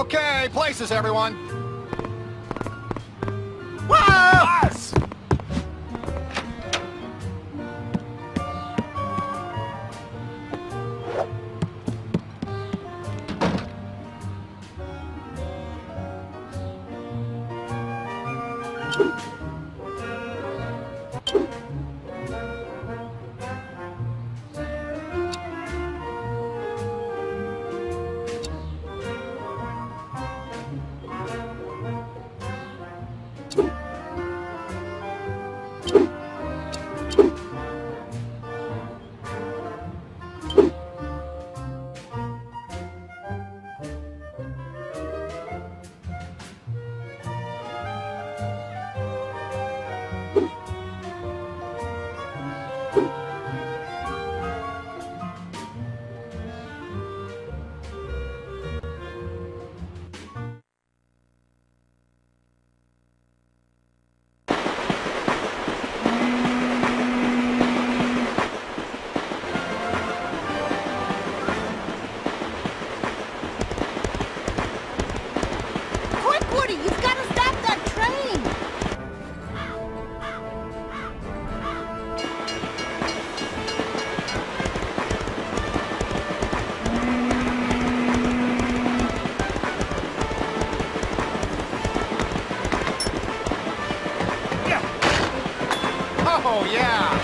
Okay, places, everyone. Us! Oh, yeah!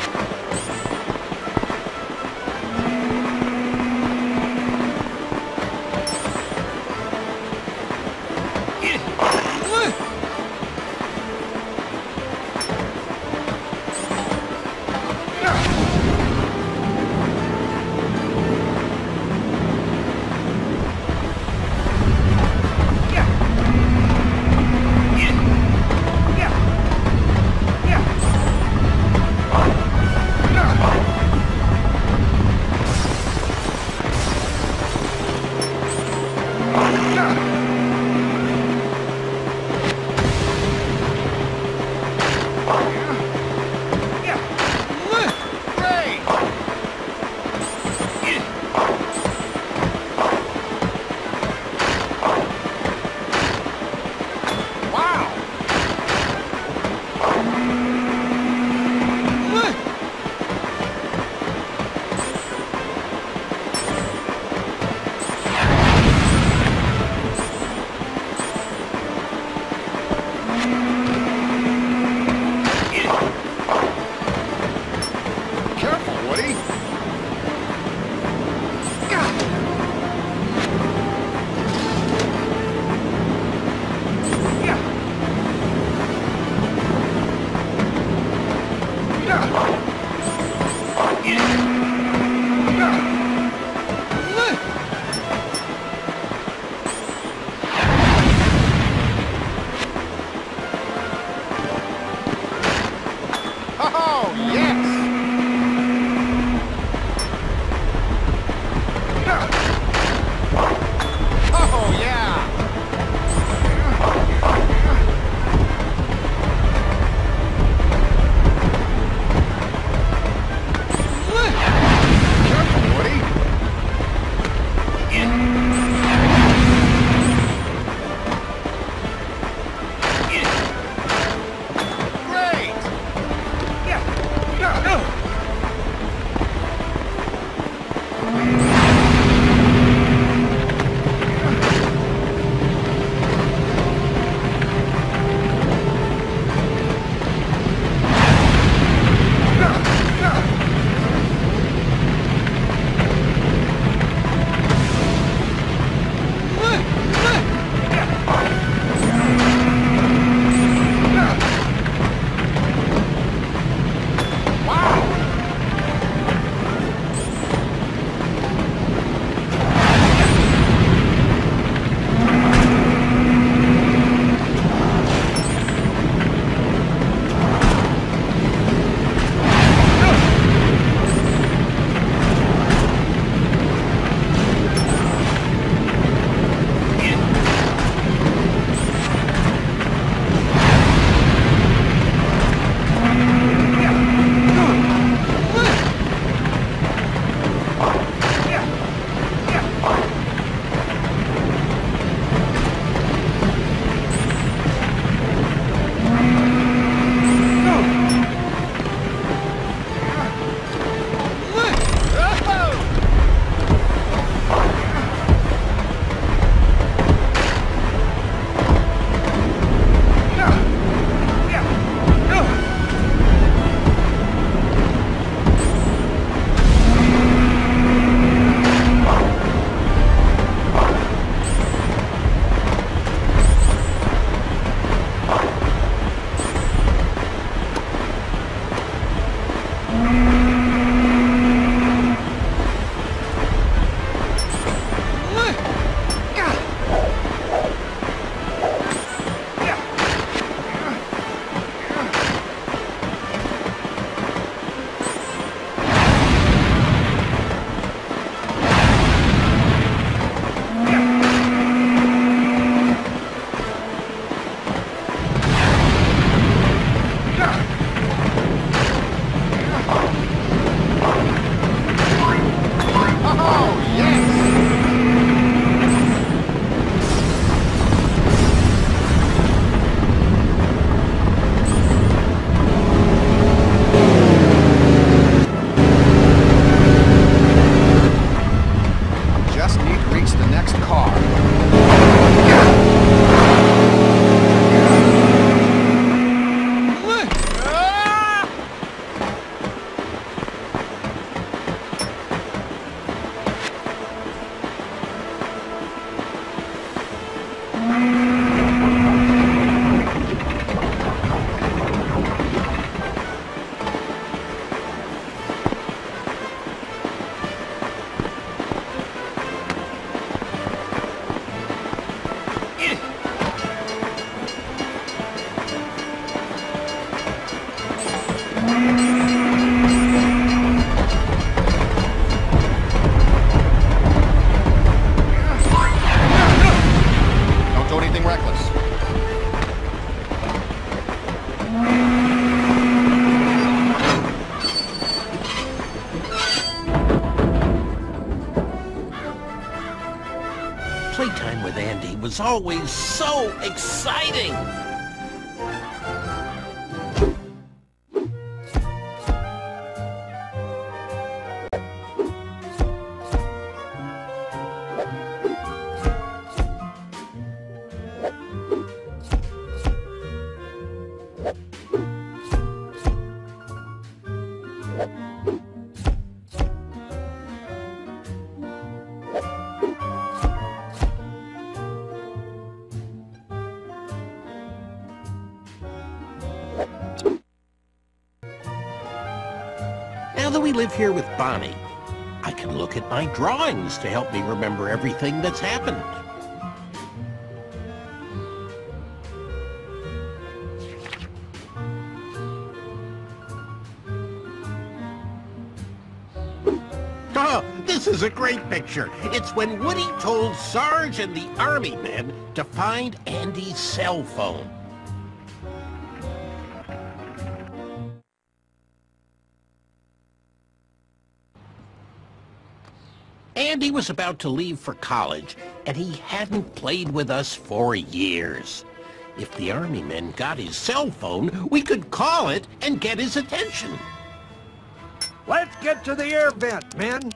was always so exciting. Now that we live here with Bonnie, I can look at my drawings to help me remember everything that's happened. Oh, this is a great picture. It's when Woody told Sarge and the army men to find Andy's cell phone. Andy was about to leave for college, and he hadn't played with us for years. If the army men got his cell phone, we could call it and get his attention. Let's get to the air vent, men.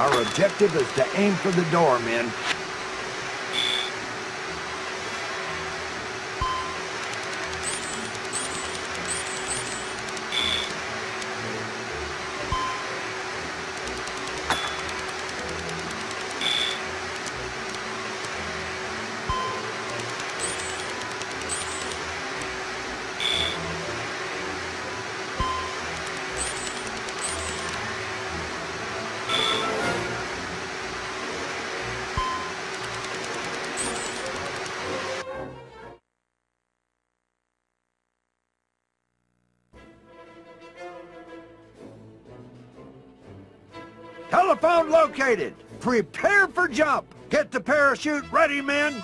Our objective is to aim for the door, men. Telephone located. Prepare for jump. Get the parachute ready, men.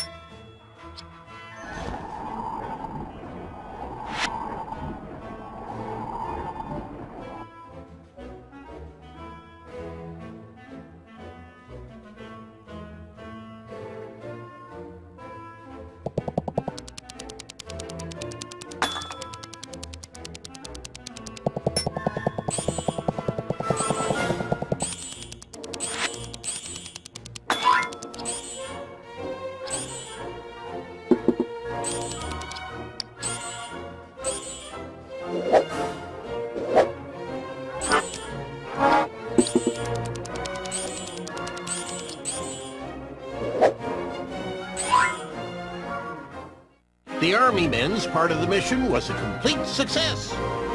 The Army men's part of the mission was a complete success.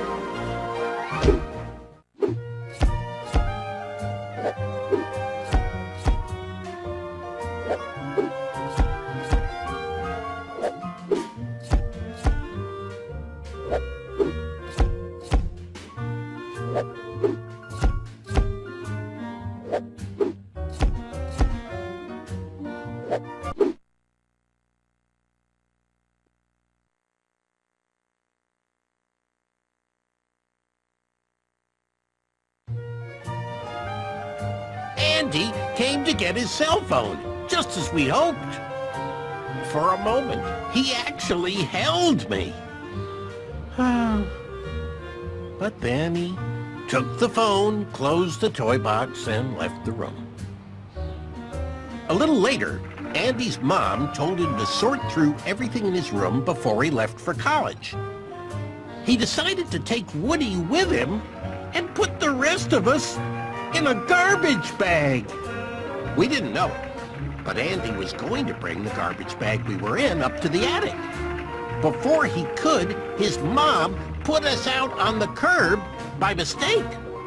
Andy came to get his cell phone, just as we hoped. For a moment, he actually held me. But then he took the phone, closed the toy box, and left the room. A little later, Andy's mom told him to sort through everything in his room before he left for college. He decided to take Woody with him and put the rest of us in a garbage bag. We didn't know it, but Andy was going to bring the garbage bag we were in up to the attic. Before he could, his mom put us out on the curb by mistake.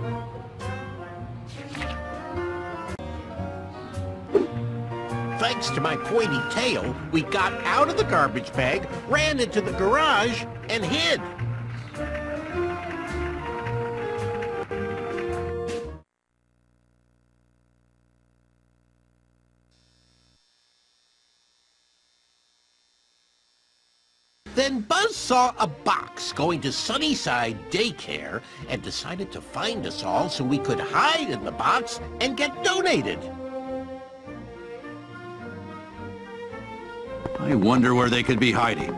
Thanks to my pointy tail, we got out of the garbage bag, ran into the garage, and hid. Then Buzz saw a box going to Sunnyside Daycare and decided to find us all so we could hide in the box and get donated. I wonder where they could be hiding.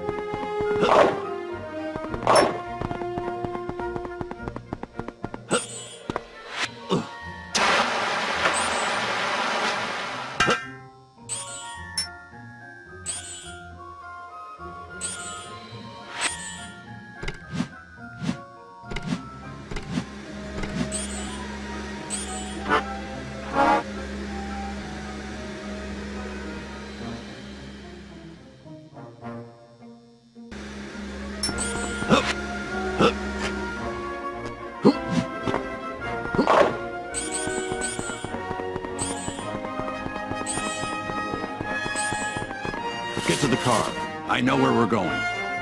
Get to the car. I know where we're going.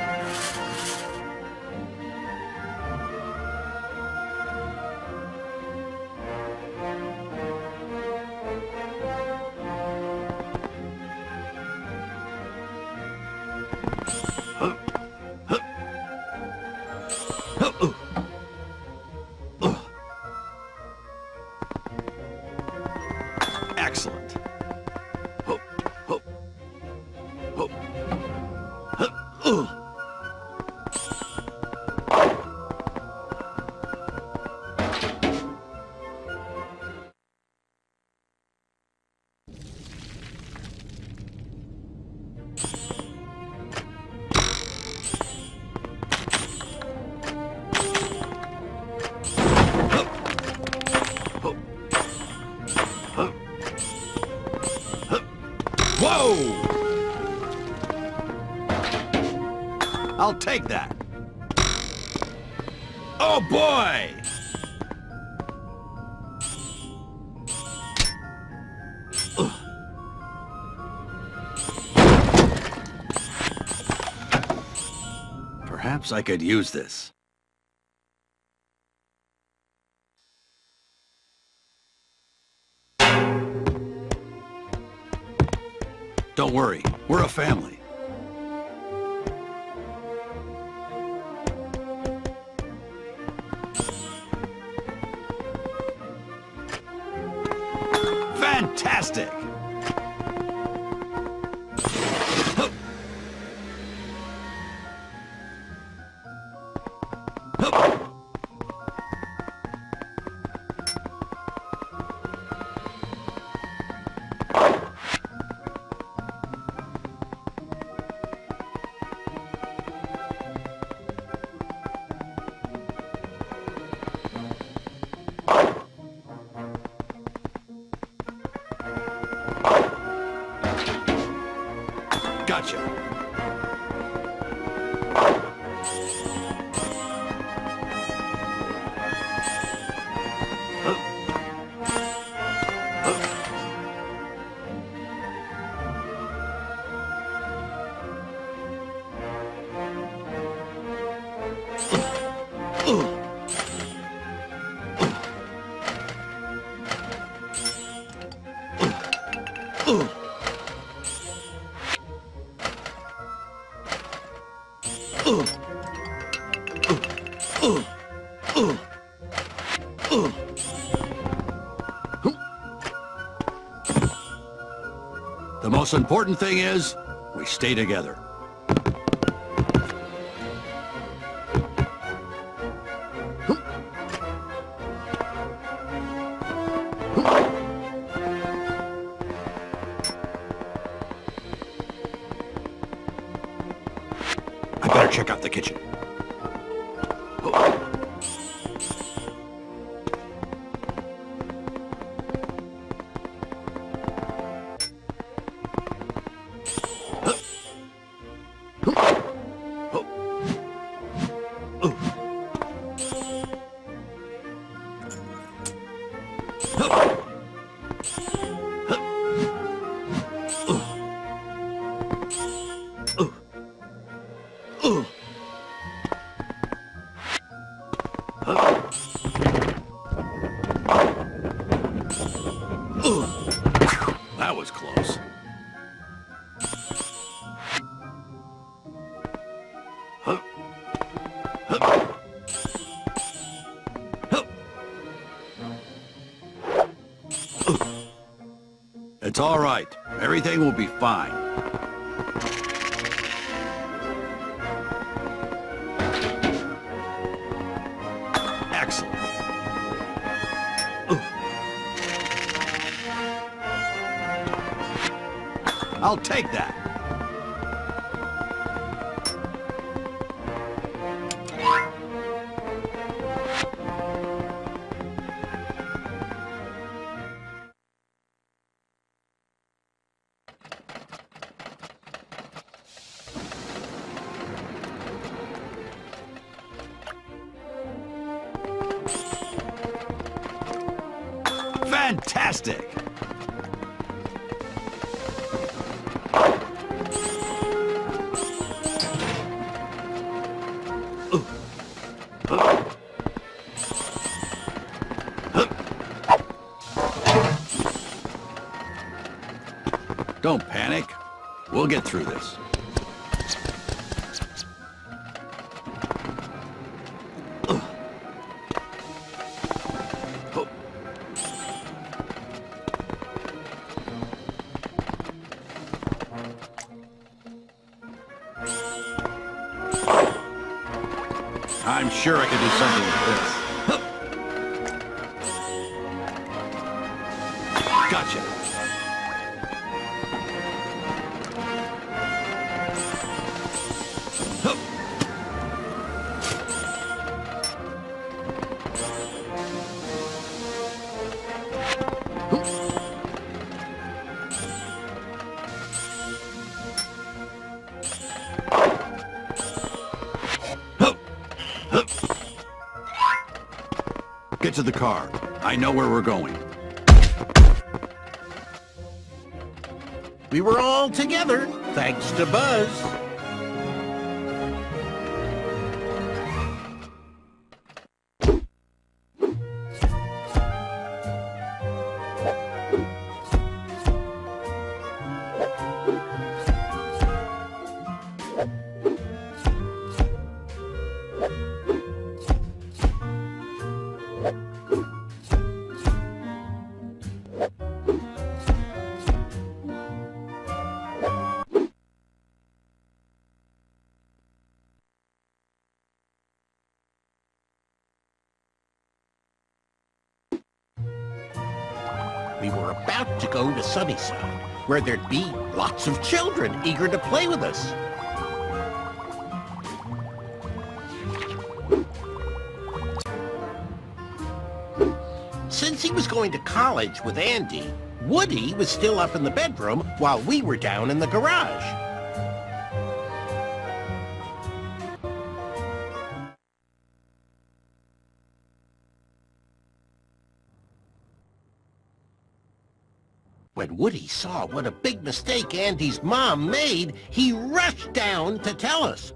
Excellent. Whoa! I'll take that. Oh boy! Perhaps I could use this. Don't worry, we're a family. Fantastic! Gotcha. The most important thing is, we stay together. I better check out the kitchen. That was close. It's all right. Everything will be fine. Excellent. I'll take that. Fantastic! Don't panic. We'll get through this. I'm sure I could do something with this. Gotcha. Get to the car. I know where we're going. We were all together, thanks to Buzz. We were about to go to Sunnyside, where there'd be lots of children eager to play with us. Since he was going to college with Andy, Woody was still up in the bedroom while we were down in the garage. When Woody saw what a big mistake Andy's mom made, he rushed down to tell us.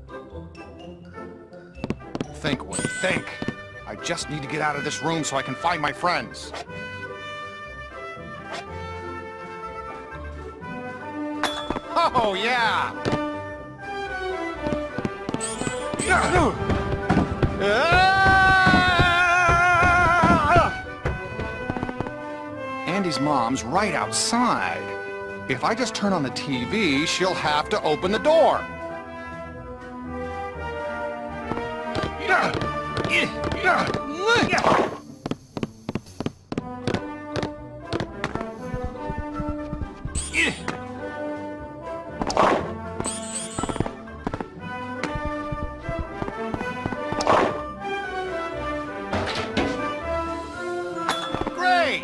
Think, Woody, think. I just need to get out of this room so I can find my friends. Oh, yeah! Andy's mom's right outside. If I just turn on the TV, she'll have to open the door. Great!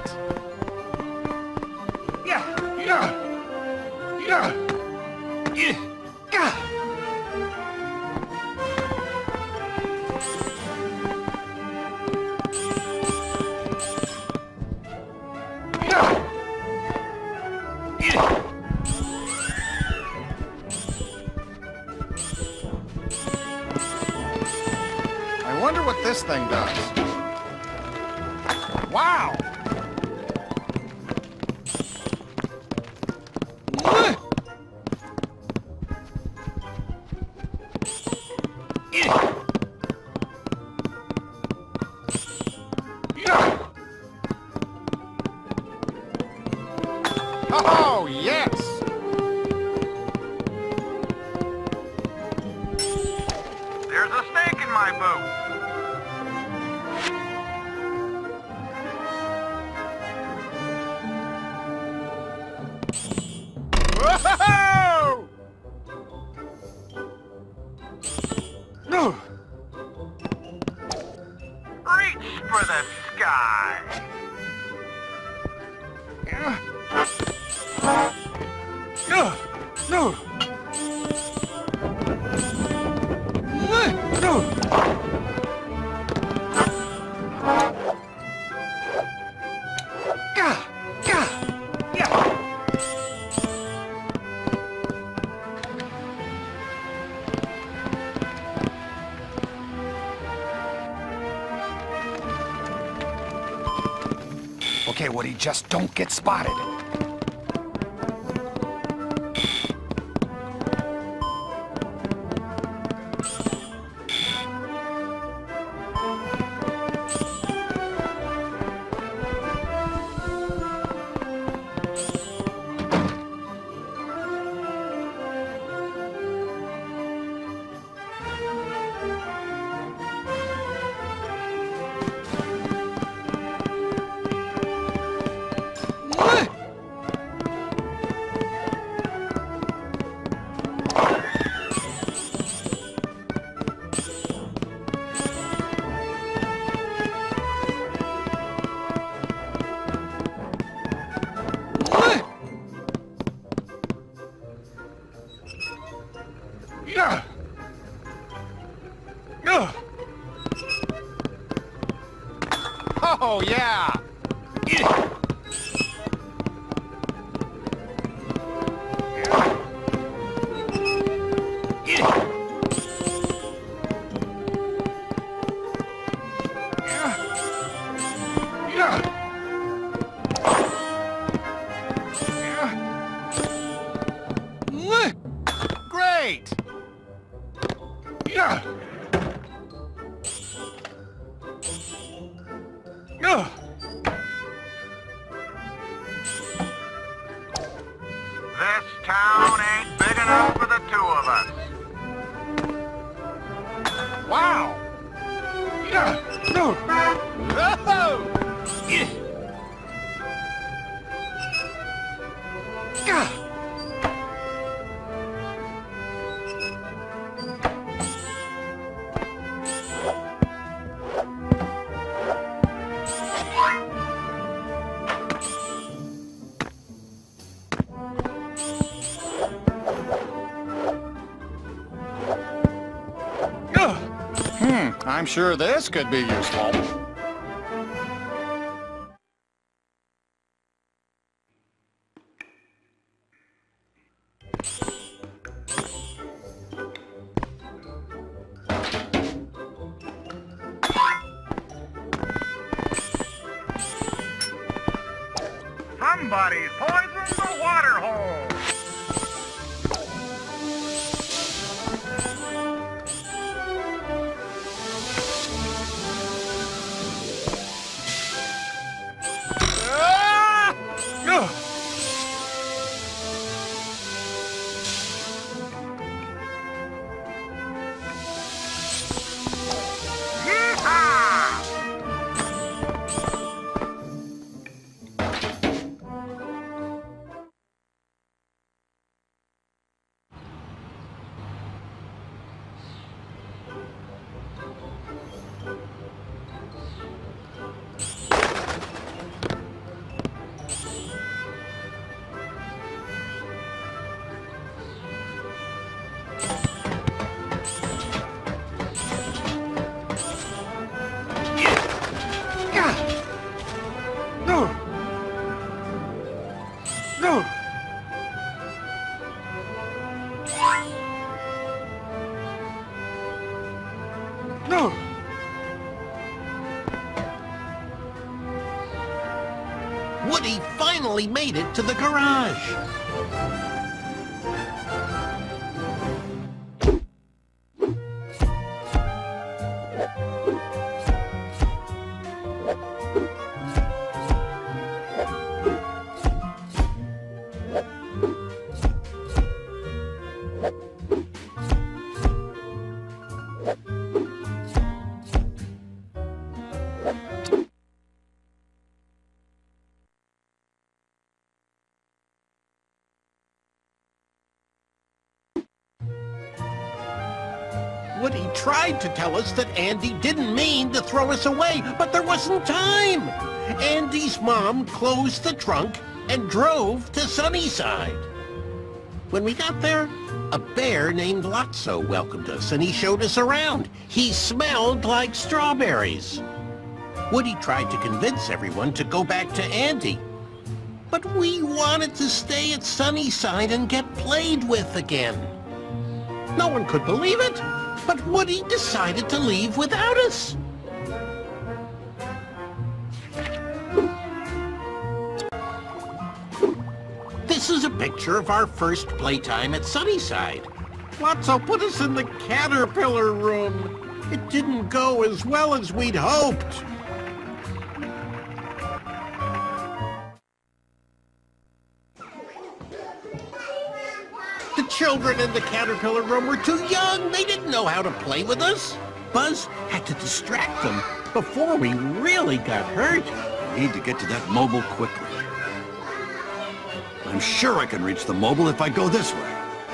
I wonder what this thing does. Wow! Oh, yes! There's a snake in my boot. Whoa! No! Reach for the sky. No! No! Okay, Woody, just don't get spotted. Oh, yeah! Great! This town ain't big enough for the two of us. Wow! I'm sure this could be useful. Somebody's poisoned the water hole. Woody finally made it to the garage. Woody tried to tell us that Andy didn't mean to throw us away, but there wasn't time. Andy's mom closed the trunk and drove to Sunnyside. When we got there, a bear named Lotso welcomed us, and he showed us around. He smelled like strawberries. Woody tried to convince everyone to go back to Andy, but we wanted to stay at Sunnyside and get played with again. No one could believe it, but Woody decided to leave without us. This is a picture of our first playtime at Sunnyside. Lotso put us in the caterpillar room. It didn't go as well as we'd hoped. The children in the caterpillar room were too young. They didn't know how to play with us. Buzz had to distract them before we really got hurt. I need to get to that mobile quickly. I'm sure I can reach the mobile if I go this way.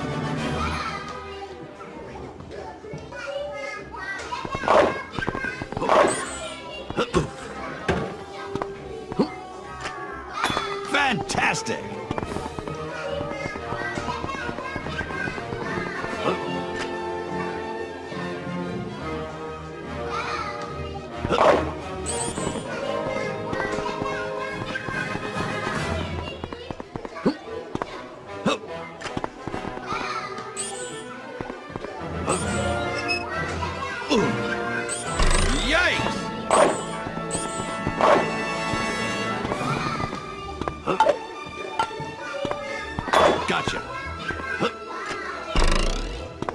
Fantastic!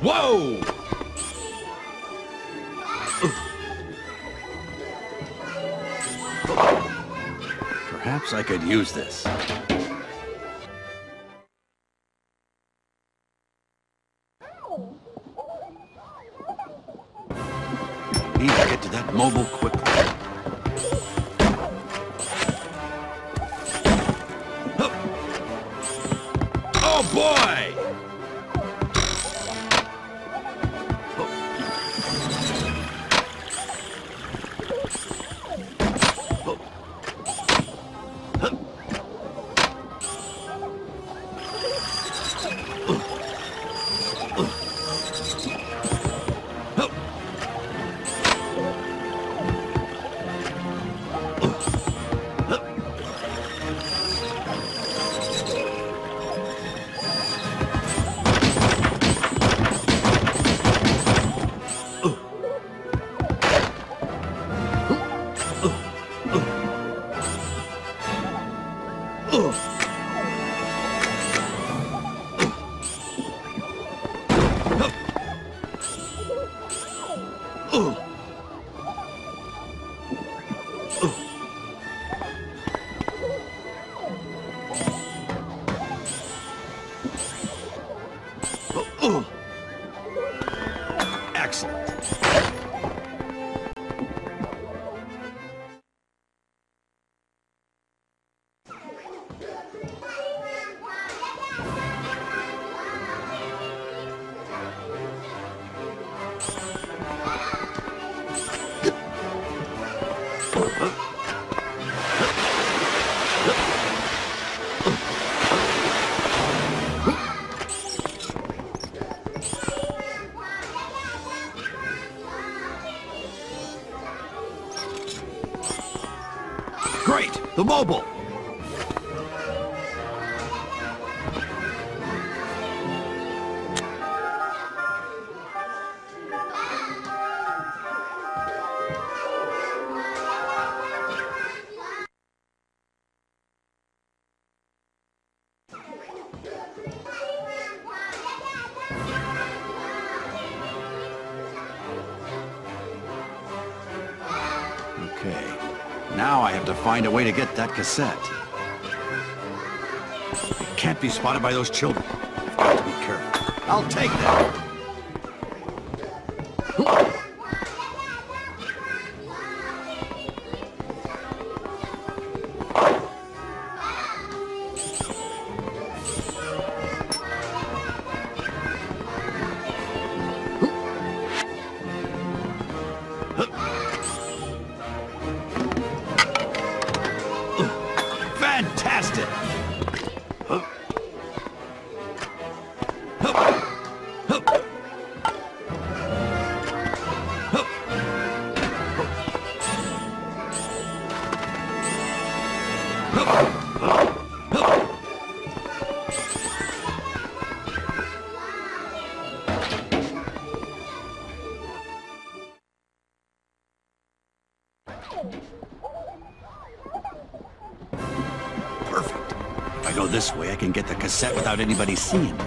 Whoa! Perhaps I could use this. Need to get to that mobile quickly. Oh boy! Excellent. Great! The mobile! Okay. Now I have to find a way to get that cassette. It can't be spotted by those children. I've got to be careful. I'll take that. Fantastic! Perfect. If I go this way, I can get the cassette without anybody seeing me.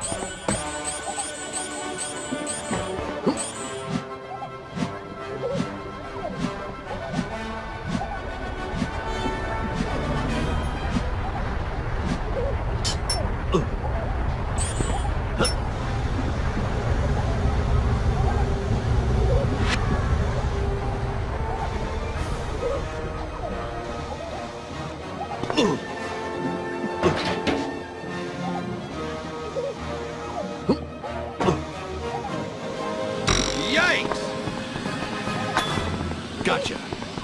Yikes! Gotcha.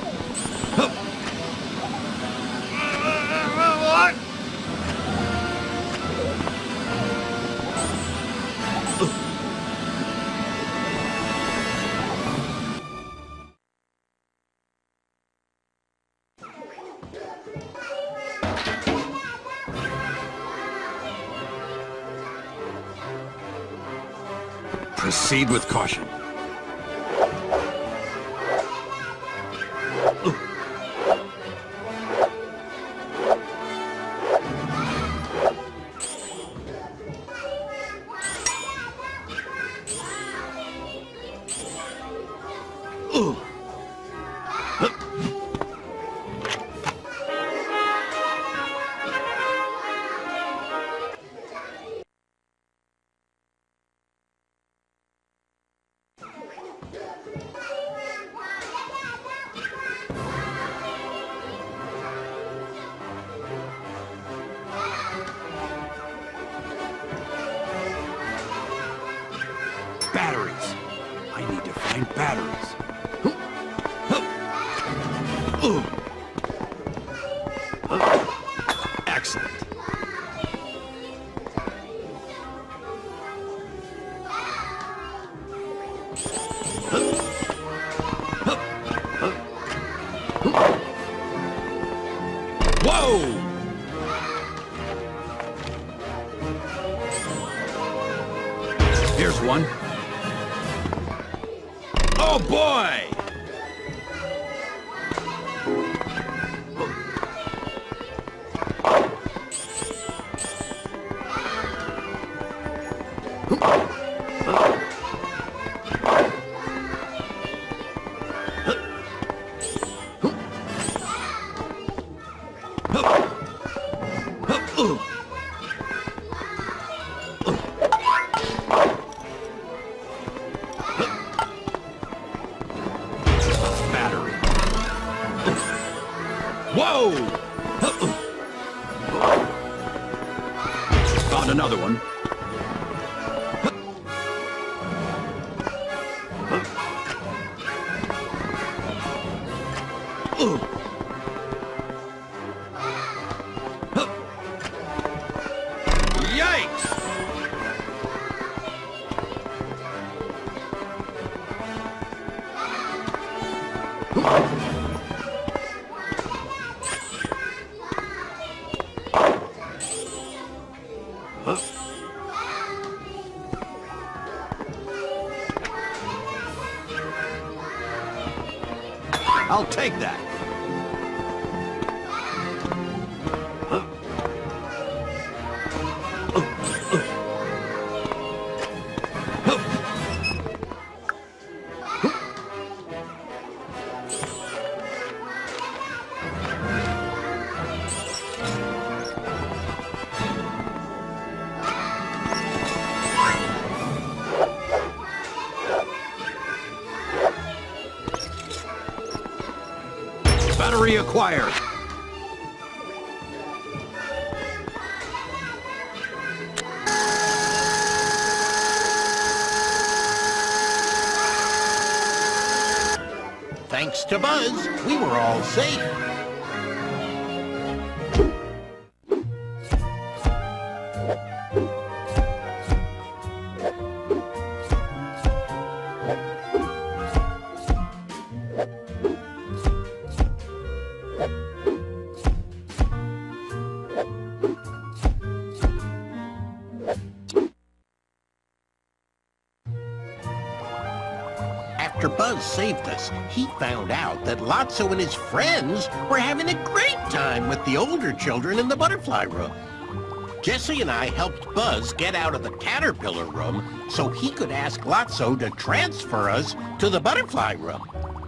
What? Proceed with caution. Batteries. I need to find batteries. Excellent. Whoa! Here's one. Oh boy! Battery. Whoa! Found another one. Yikes! I'll take that. Battery acquired. Thanks to Buzz, we were all safe. After Buzz saved us, he found out that Lotso and his friends were having a great time with the older children in the butterfly room. Jesse and I helped Buzz get out of the caterpillar room so he could ask Lotso to transfer us to the butterfly room.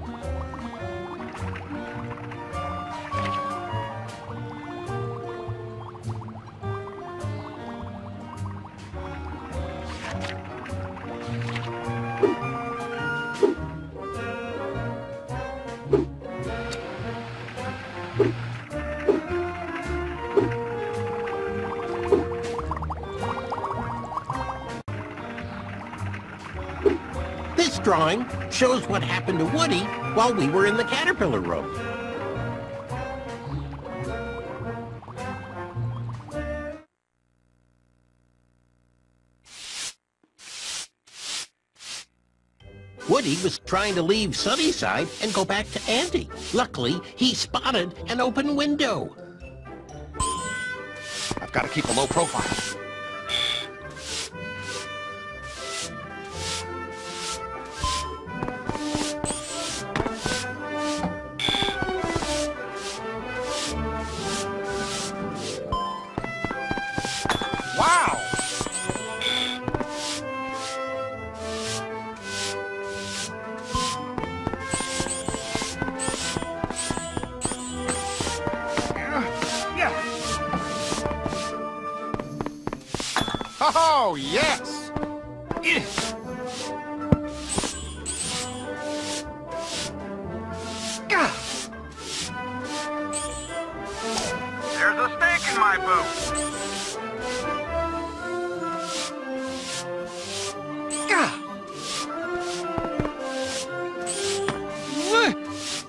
This drawing shows what happened to Woody while we were in the caterpillar room. Woody was trying to leave Sunnyside and go back to Auntie. Luckily, he spotted an open window. I've got to keep a low profile. Wow! Oh, yes! Gah! There's a snake in my boot. Gah! Wah!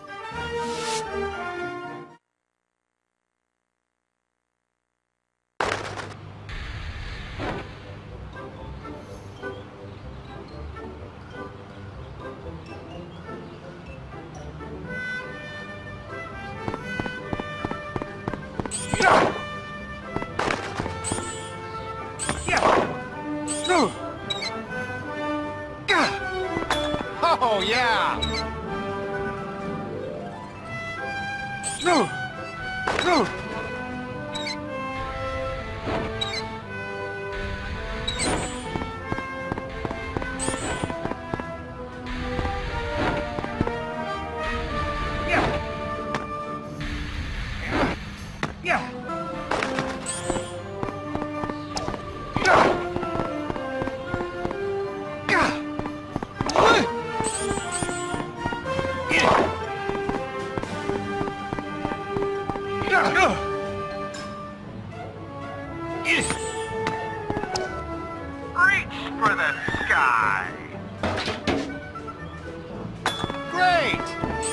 Oh, yeah! No! No! Yeah! Yeah! Reach for the sky. Great!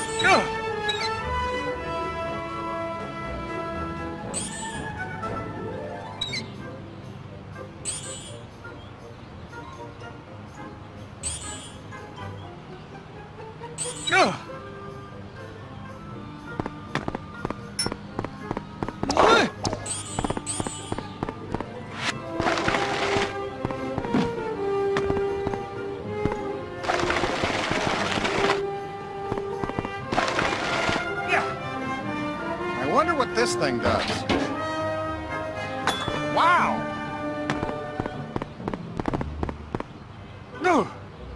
I wonder what this thing does. Wow! No!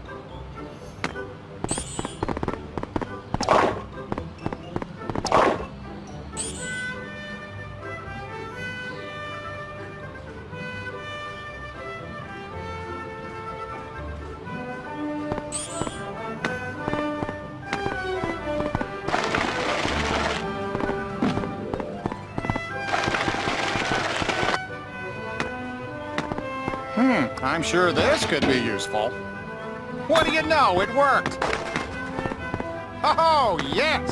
I'm sure this could be useful. What do you know? It worked! Oh, yes!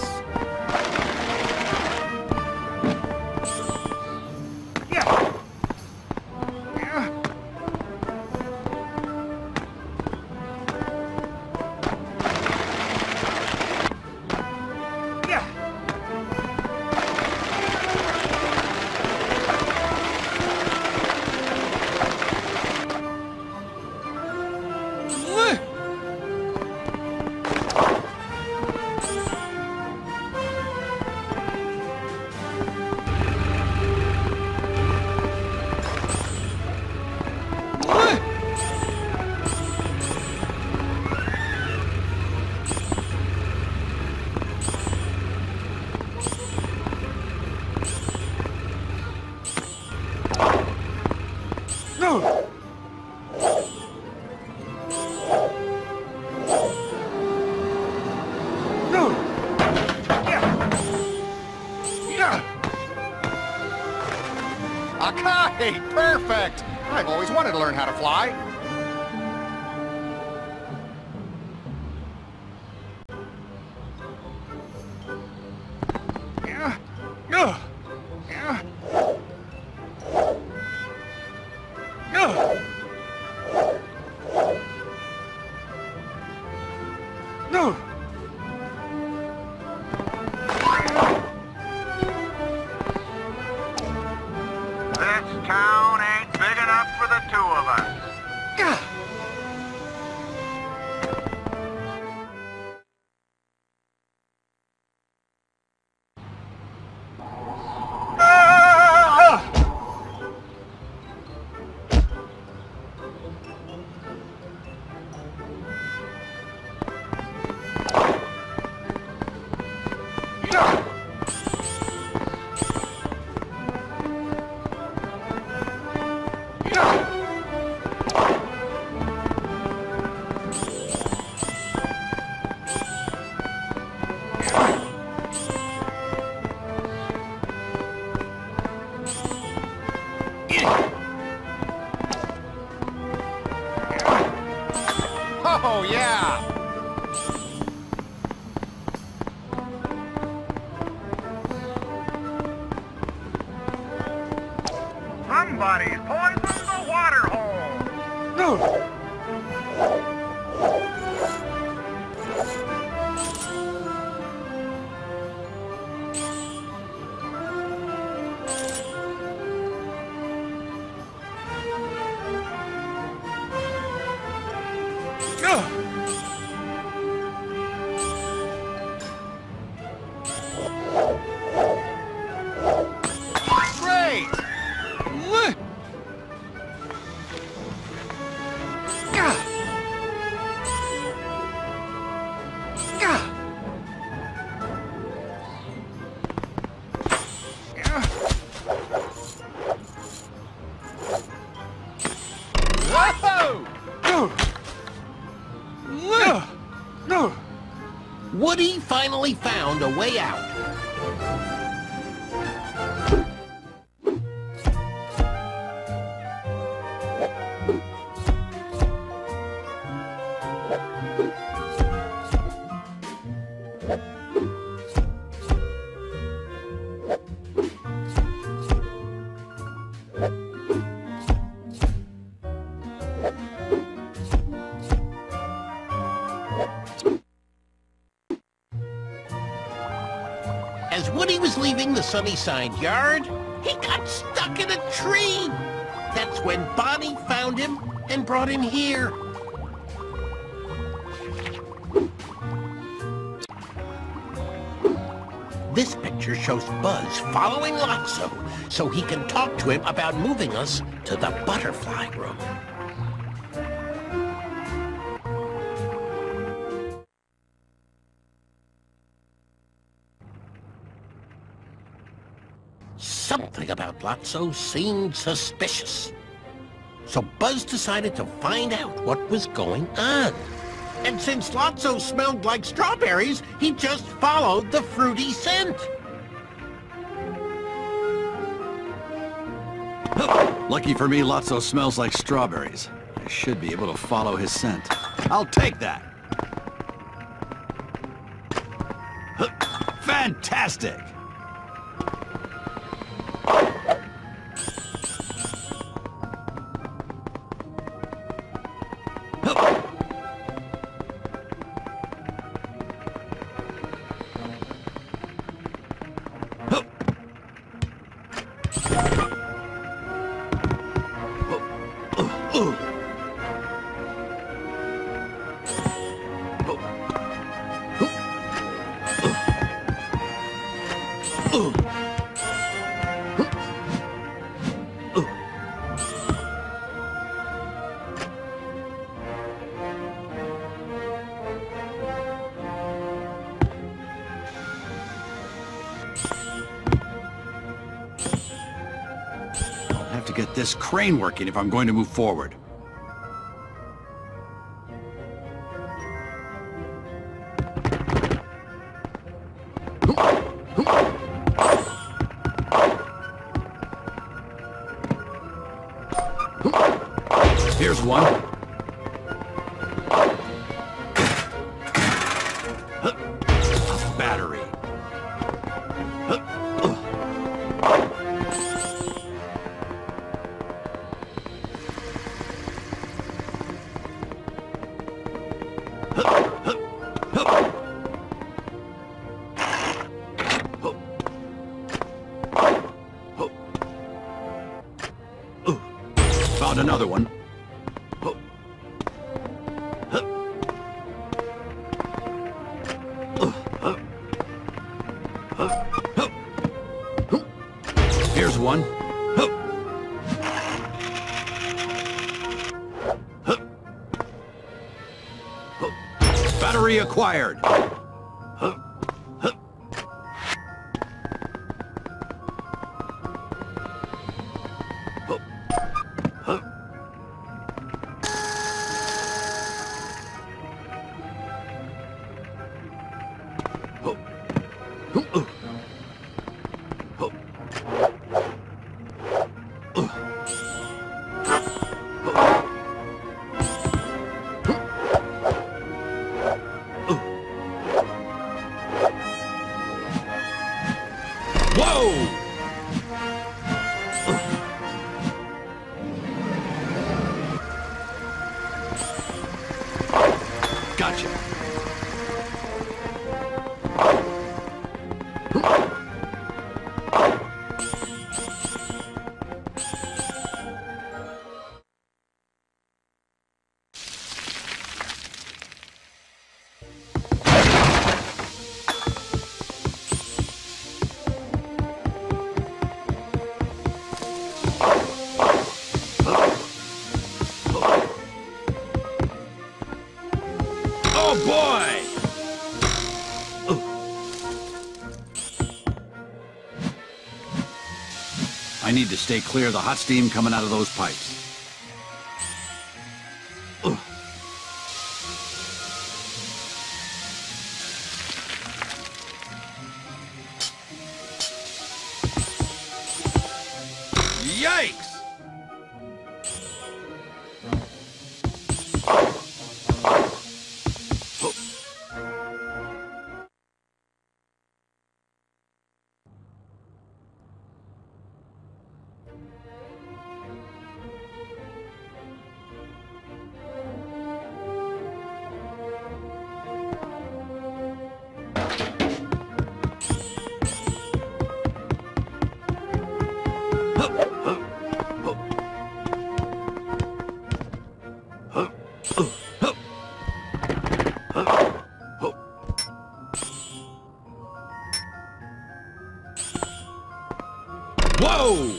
Yeah! Yeah! Yeah! No! No! Yeah! Yeah! Okay, perfect! I've always wanted to learn how to fly. Yeah! Yeah! Yeah! No! No! This town ain't big enough for the two of us. Gah! Oh, yeah! Somebody's poisoned the water hole! Great! Woody finally found a way out. As Woody was leaving the Sunnyside yard, he got stuck in a tree. That's when Bonnie found him and brought him here. This picture shows Buzz following Lotso so he can talk to him about moving us to the butterfly room. Something about Lotso seemed suspicious. So Buzz decided to find out what was going on. And since Lotso smelled like strawberries, he just followed the fruity scent. Lucky for me, Lotso smells like strawberries. I should be able to follow his scent. I'll take that! Fantastic! To get this crane working if I'm going to move forward. Here's one. A battery. Found another one. Here's one. Battery acquired. Gotcha. Oh boy! I need to stay clear of the hot steam coming out of those pipes. Yikes! Whoa!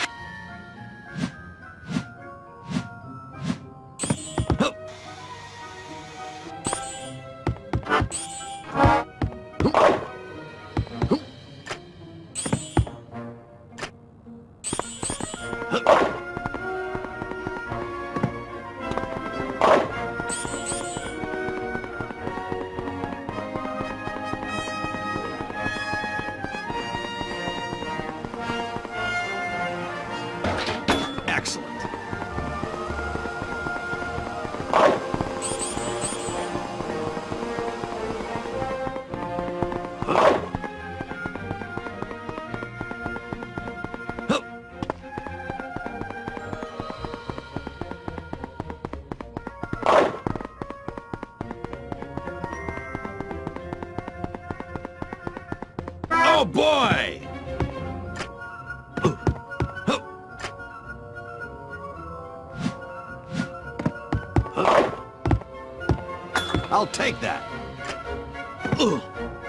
Excellent. Oh boy! I'll take that. Ugh.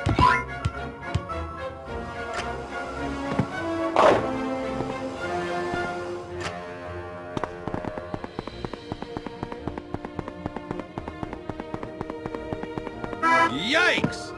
Yikes!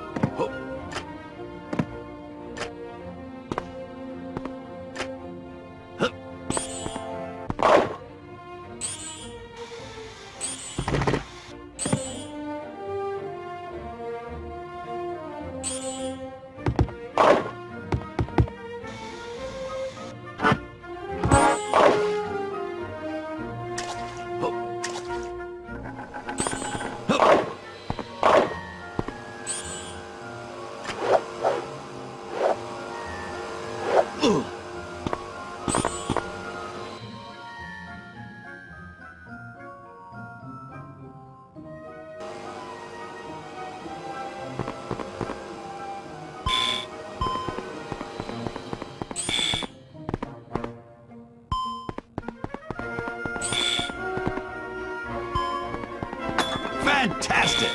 Fantastic!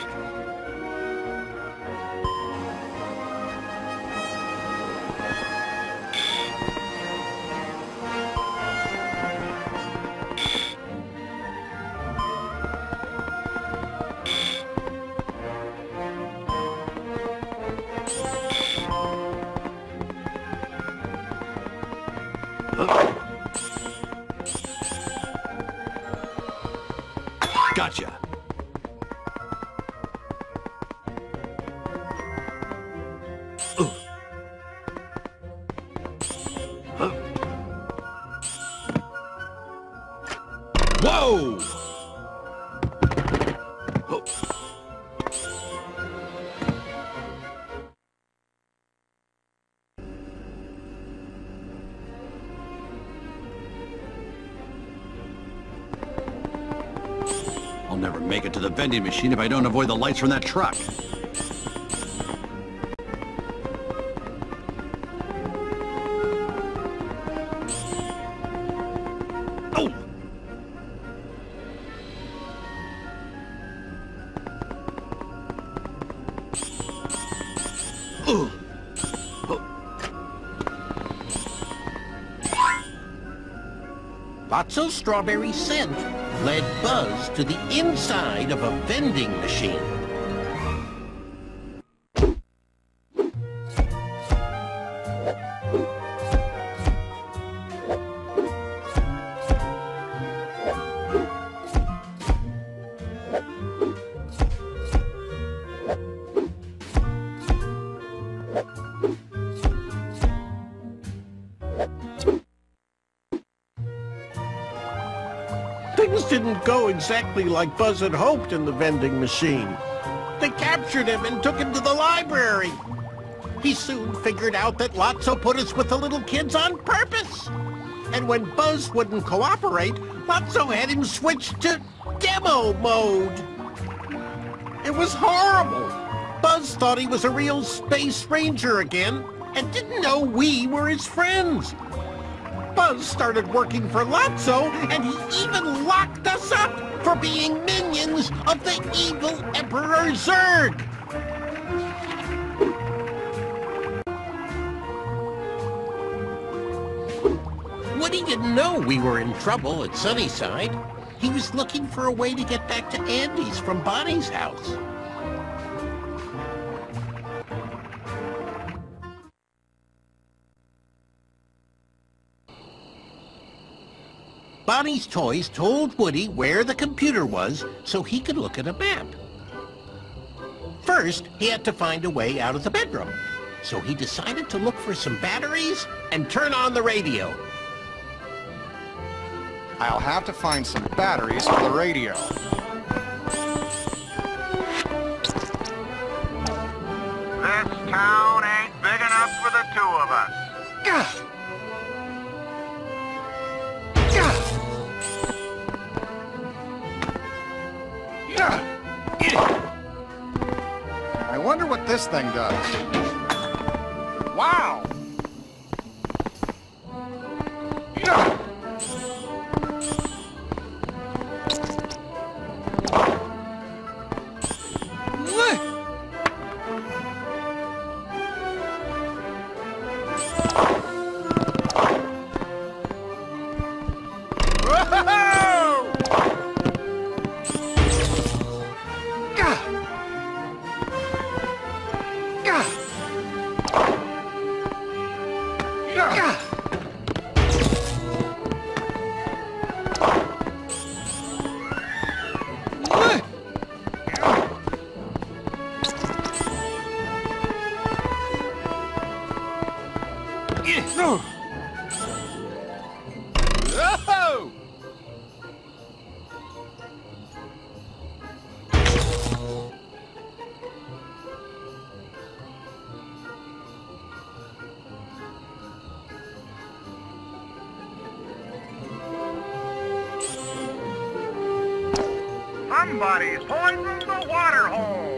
Gotcha. Whoa! I'll never make it to the vending machine if I don't avoid the lights from that truck. Lotso's strawberry scent led Buzz to the inside of a vending machine. Things didn't go exactly like Buzz had hoped in the vending machine. They captured him and took him to the library. He soon figured out that Lotso put us with the little kids on purpose. And when Buzz wouldn't cooperate, Lotso had him switch to demo mode. It was horrible. Buzz thought he was a real space ranger again and didn't know we were his friends. Buzz started working for Lotso, and he even locked us up for being minions of the evil Emperor Zurg. Woody didn't know we were in trouble at Sunnyside. He was looking for a way to get back to Andy's from Bonnie's house. Bonnie's toys told Woody where the computer was so he could look at a map. First, he had to find a way out of the bedroom, so he decided to look for some batteries and turn on the radio. I'll have to find some batteries for the radio. This town ain't big enough for the two of us. Gah! Gah! I wonder what this thing does. Wow! Somebody's poisoned the water hole.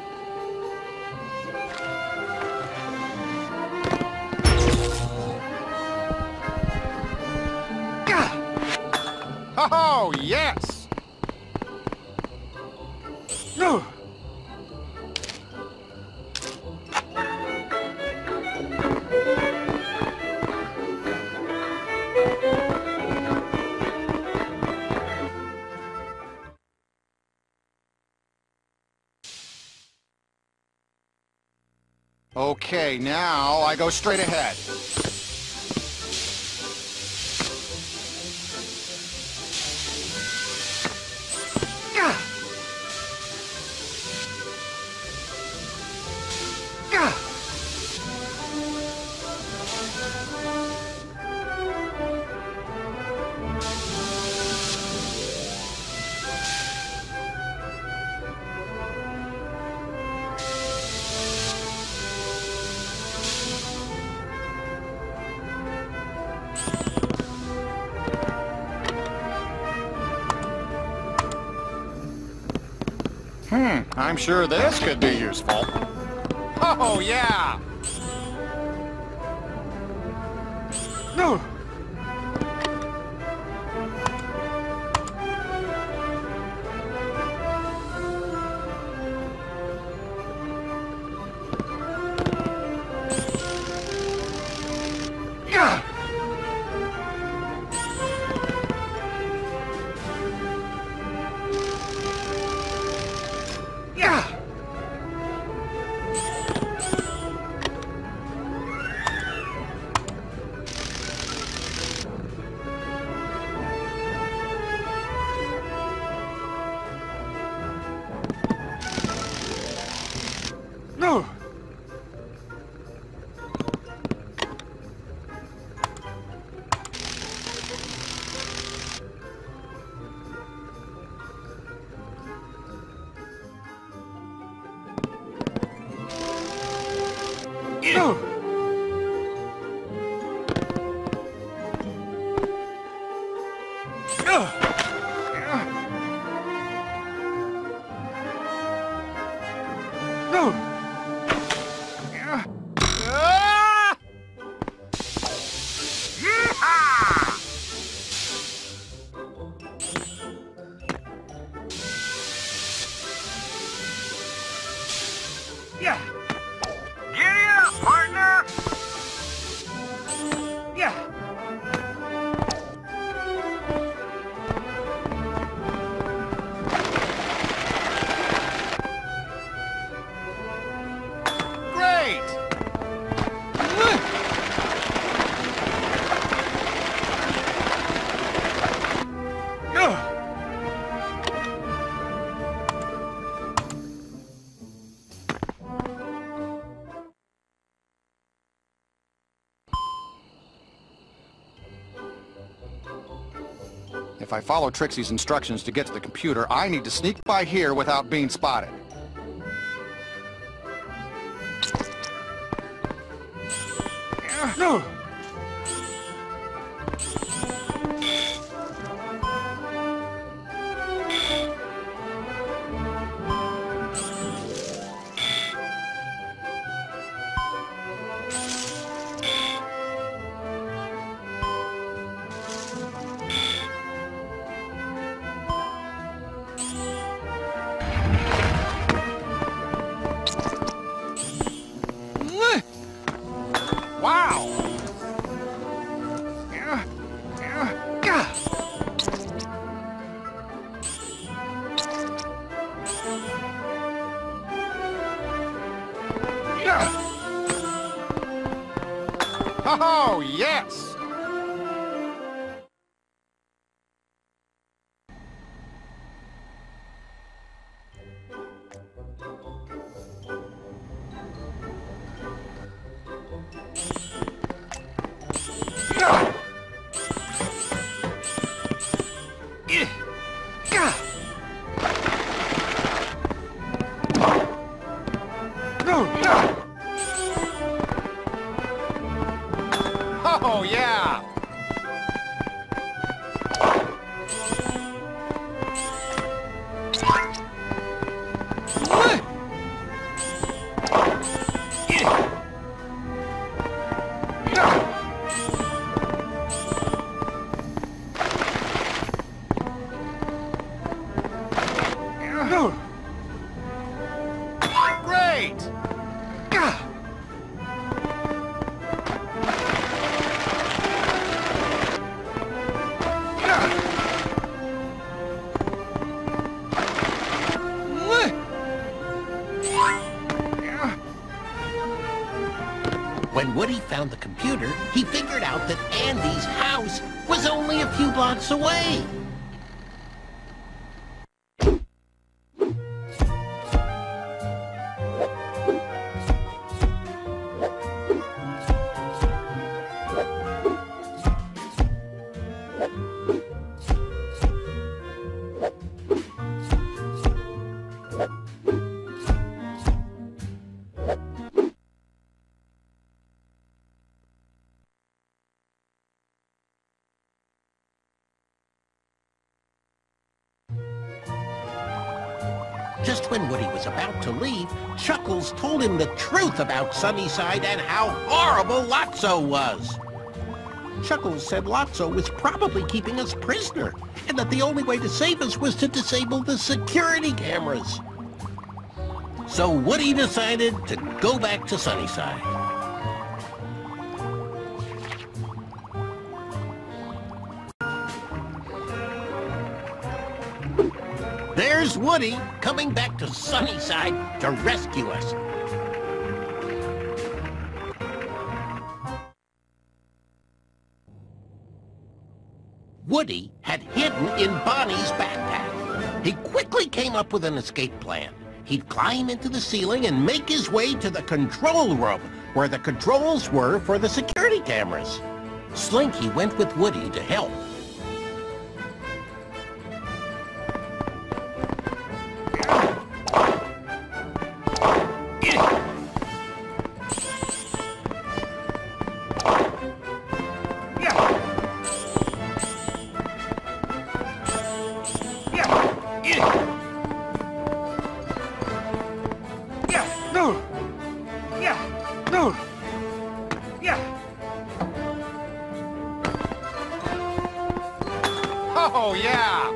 Oh, yes! Okay, now I go straight ahead. I'm sure this could be useful. Oh, yeah! No! Yeah! Yeah! No! No! No! Ah! Yeehaw! Yeah! Yeah, partner! Yeah! Great! If I follow Trixie's instructions to get to the computer, I need to sneak by here without being spotted. No! Wow! Oh, yes! Oh, yeah! Great! When Woody found the computer, he figured out that Andy's house was only a few blocks away. Just when Woody was about to leave, Chuckles told him the truth about Sunnyside and how horrible Lotso was. Chuckles said Lotso was probably keeping us prisoner, and that the only way to save us was to disable the security cameras. So Woody decided to go back to Sunnyside. There's Woody coming back to Sunnyside to rescue us. Woody had hidden in Bonnie's backpack. He quickly came up with an escape plan. He'd climb into the ceiling and make his way to the control room, where the controls were for the security cameras. Slinky went with Woody to help. Oh, yeah!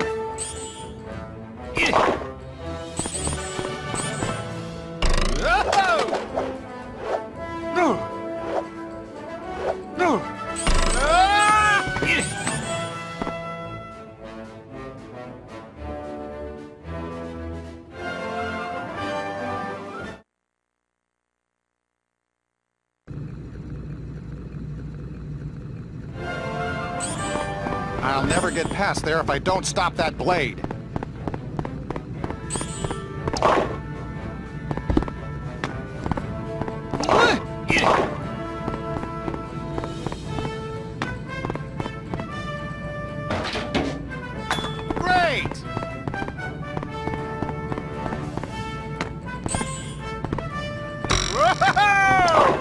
I'll never get past there if I don't stop that blade. Great! Whoa!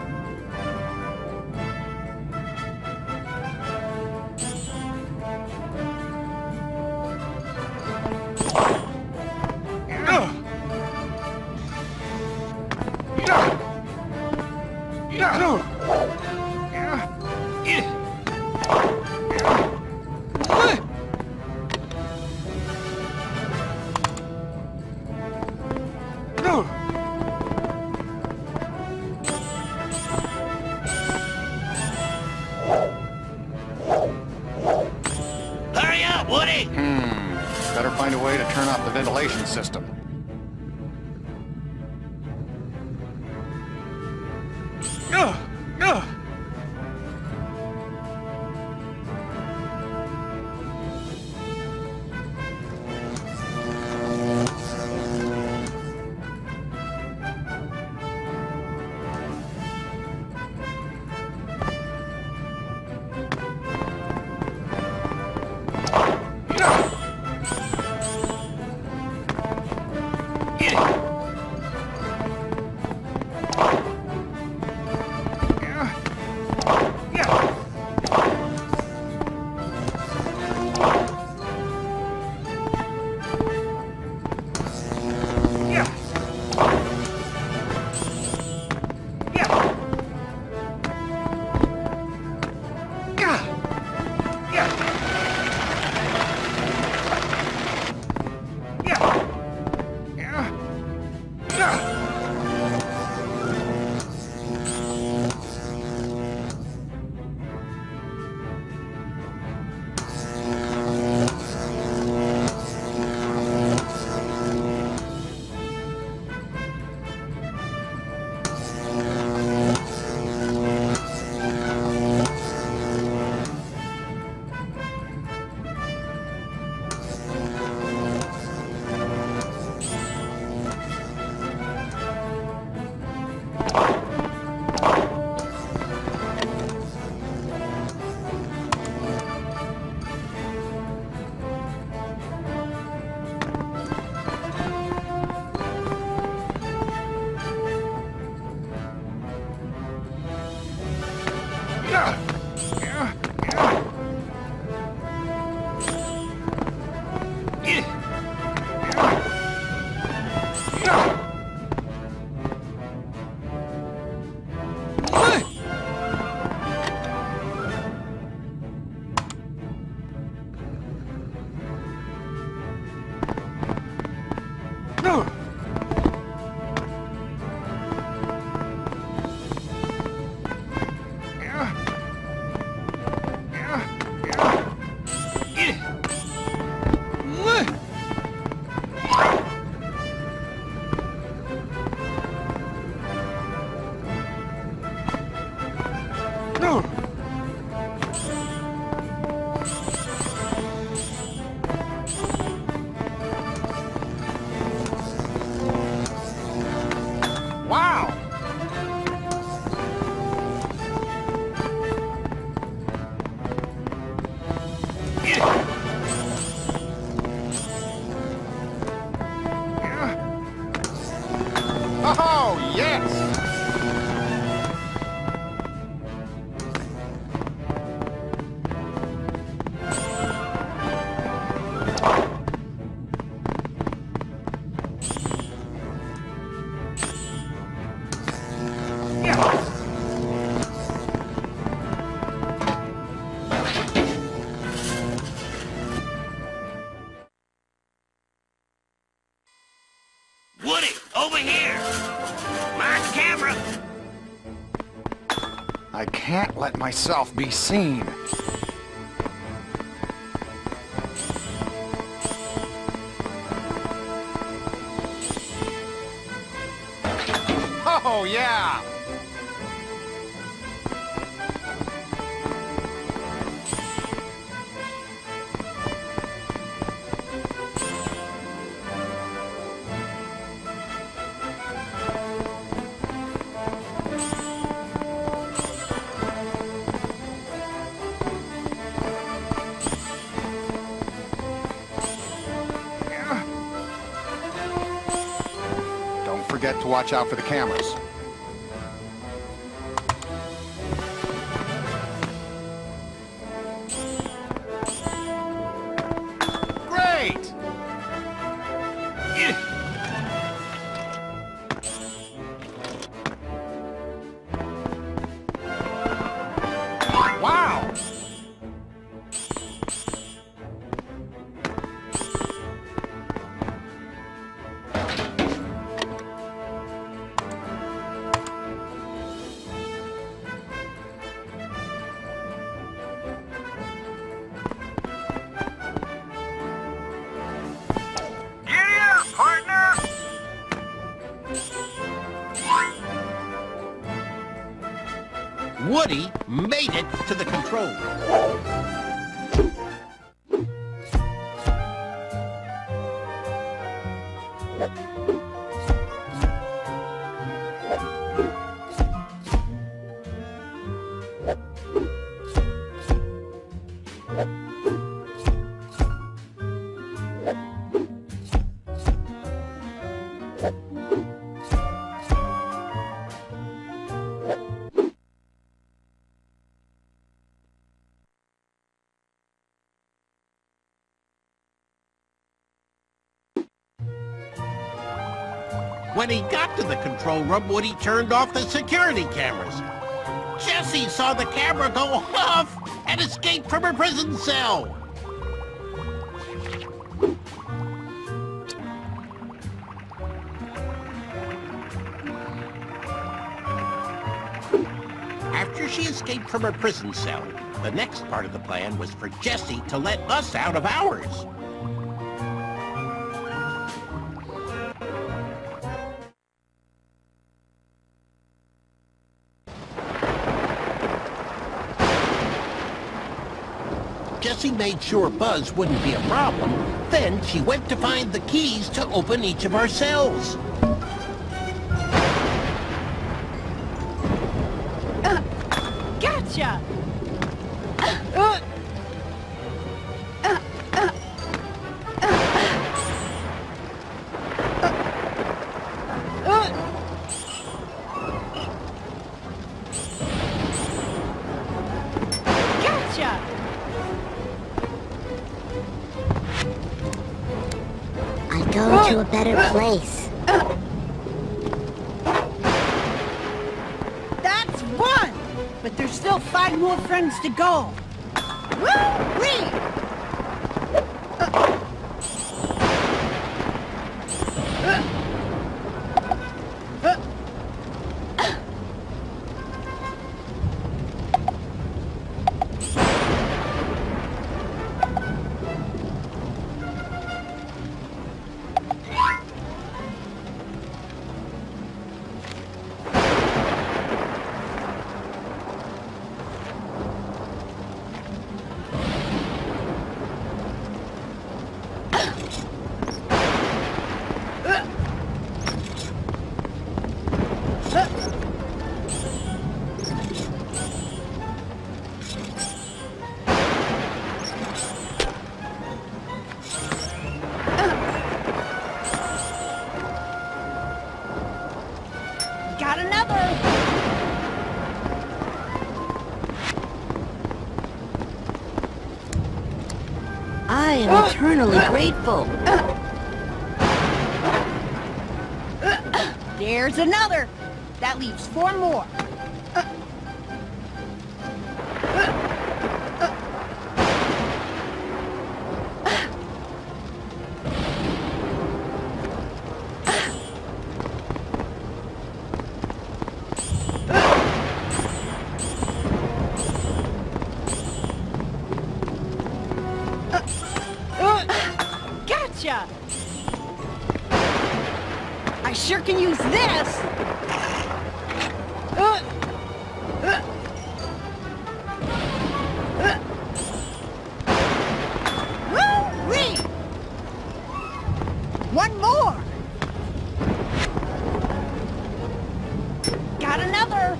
Hurry up, Woody! Better find a way to turn off the ventilation system. Wow! Oh, yes! Woody, over here! Mind the camera! I can't let myself be seen. Oh, yeah! Don't forget to watch out for the cameras. Great! Wow! Woody made it to the control room. When he got to the control room, Woody turned off the security cameras. Jessie saw the camera go off and escaped from her prison cell. After she escaped from her prison cell, the next part of the plan was for Jessie to let us out of ours. Jessie made sure Buzz wouldn't be a problem. Then she went to find the keys to open each of our cells. Gotcha! Gotcha! I go to a better place. That's one! But there's still 5 more friends to go. Woo-wee! am eternally grateful. There's another. That leaves 4 more. Gotcha! I sure can use this! Woo-wee! One more! Got another!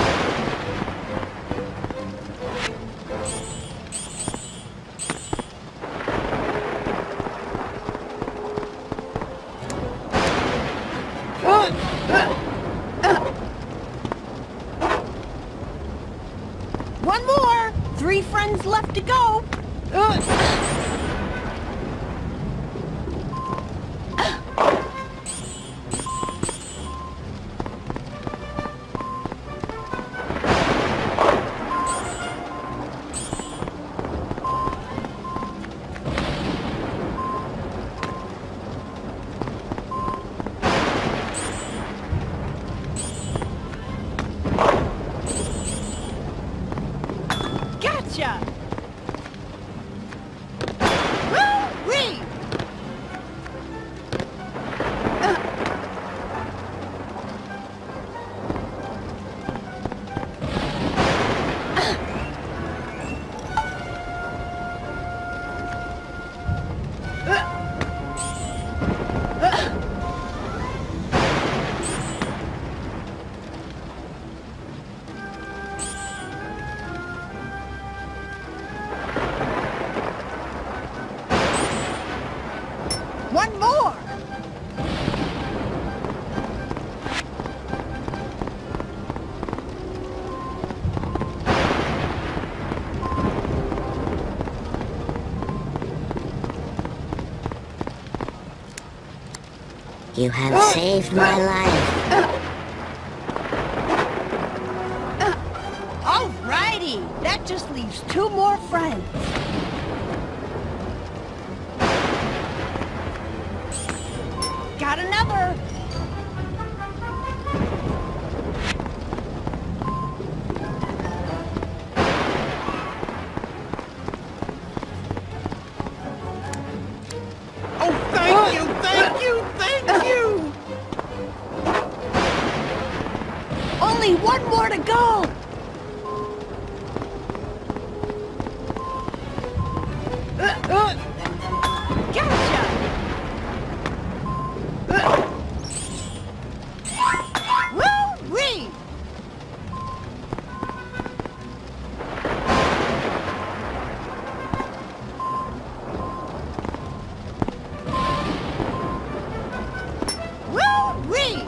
One more! 3 friends left to go! Gotcha! Woo-wee! One more! You have saved my life. Alrighty! That just leaves 2 more friends. Got another! Oh, thank you, thank you, thank you! Only 1 more to go! Gotcha! Woo-wee! Woo-wee!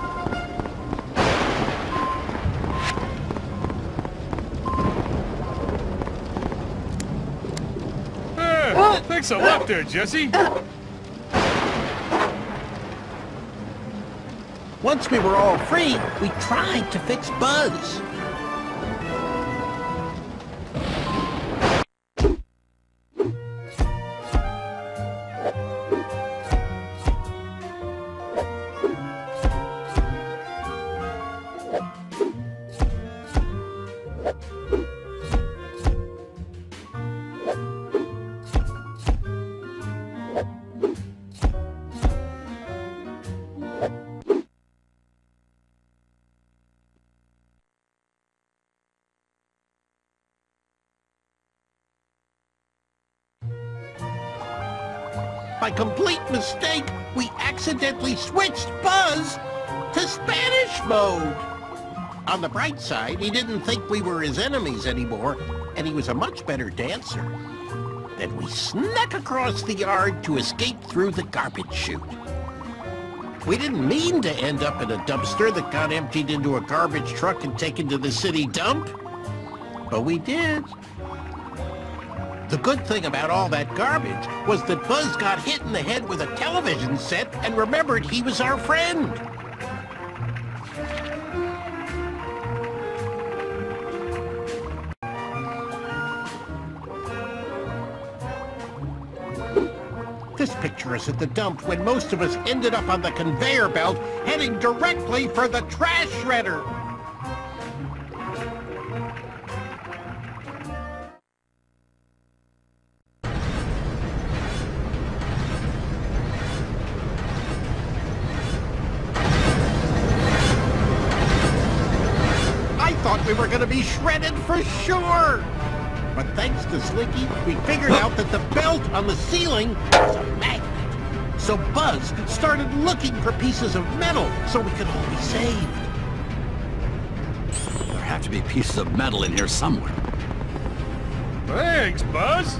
Thanks a lot there, Jesse. Once we were all free, we tried to fix Buzz. By complete mistake, we accidentally switched Buzz to Spanish mode. On the bright side, he didn't think we were his enemies anymore, and he was a much better dancer. Then we snuck across the yard to escape through the garbage chute. We didn't mean to end up in a dumpster that got emptied into a garbage truck and taken to the city dump, but we did. The good thing about all that garbage was that Buzz got hit in the head with a television set and remembered he was our friend. This picture is at the dump when most of us ended up on the conveyor belt heading directly for the trash shredder. I thought we were going to be shredded for sure. But thanks to Slinky, we figured out that the belt on the ceiling was a magnet. So Buzz started looking for pieces of metal so we could all be saved. There have to be pieces of metal in here somewhere. Thanks, Buzz.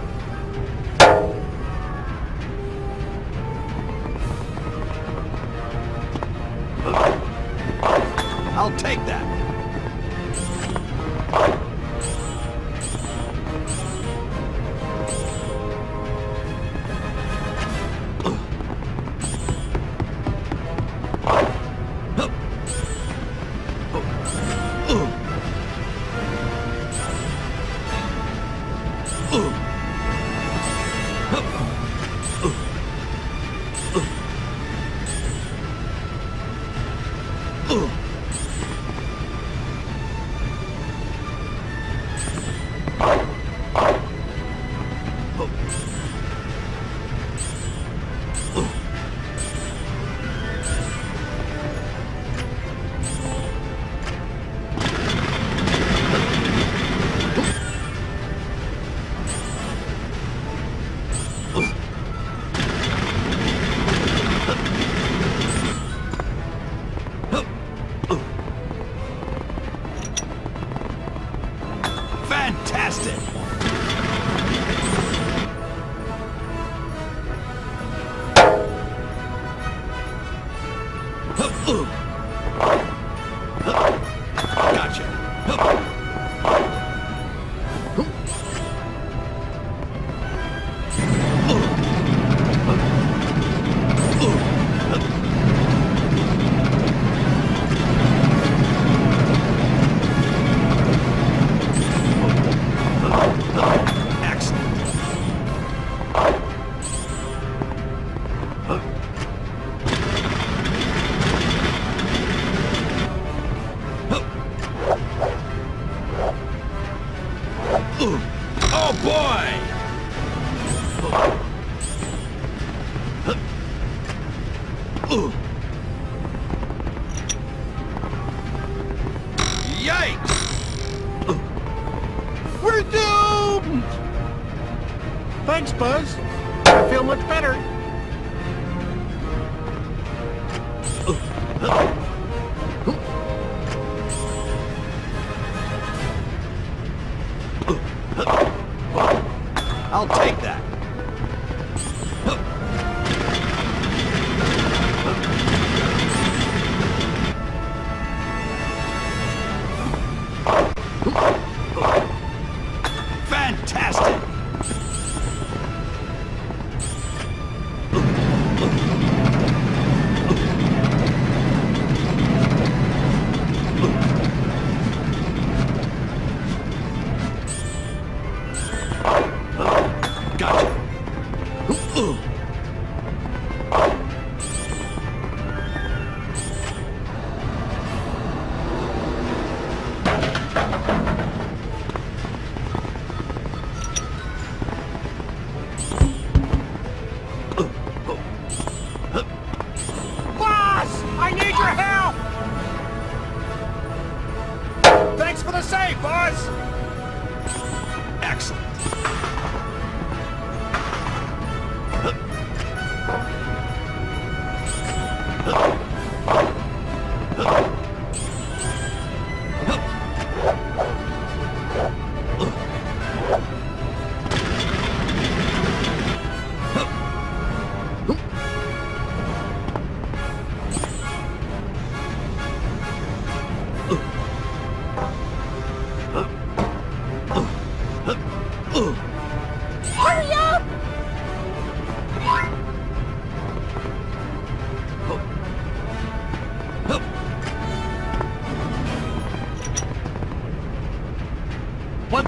I'll take that. Fantastic! Gotcha. Oh boy! Yikes! We're doomed! Thanks, Buzz. I feel much better. I'll take that. Fantastic!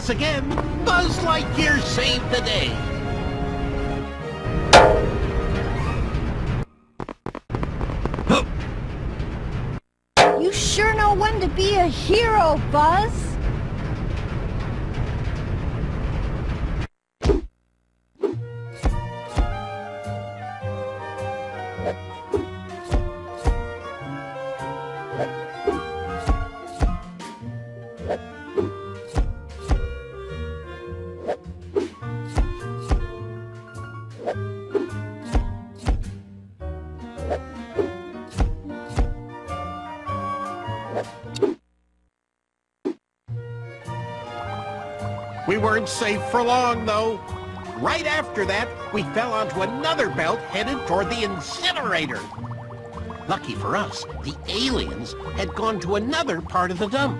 Once again, Buzz Lightyear saved the day. You sure know when to be a hero, Buzz. We weren't safe for long, though. Right after that, we fell onto another belt headed toward the incinerator. Lucky for us, the aliens had gone to another part of the dump.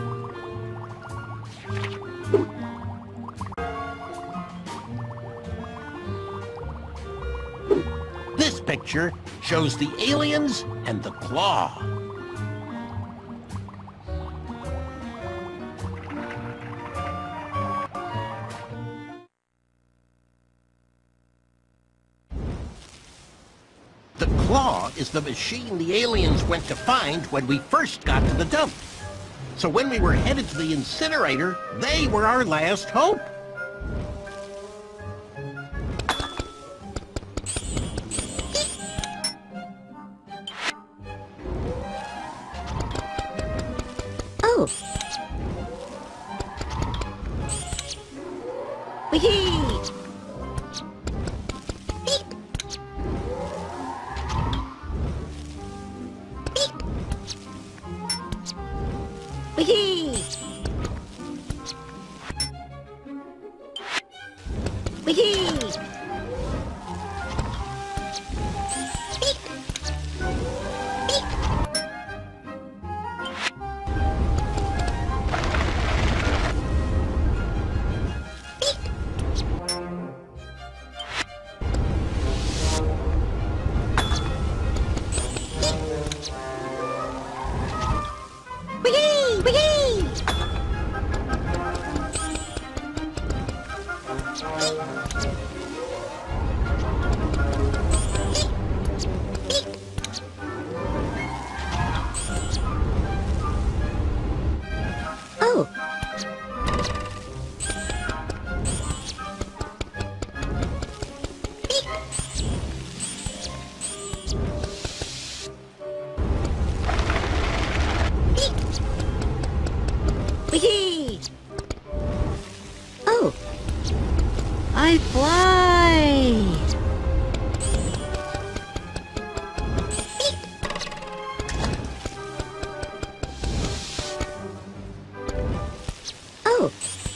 This picture shows the aliens and the claw. The claw is the machine the aliens went to find when we first got to the dump. So when we were headed to the incinerator, they were our last hope. Oh. Whee! Whee! Whee! Oh. Whee! Oh. I fly. Oh.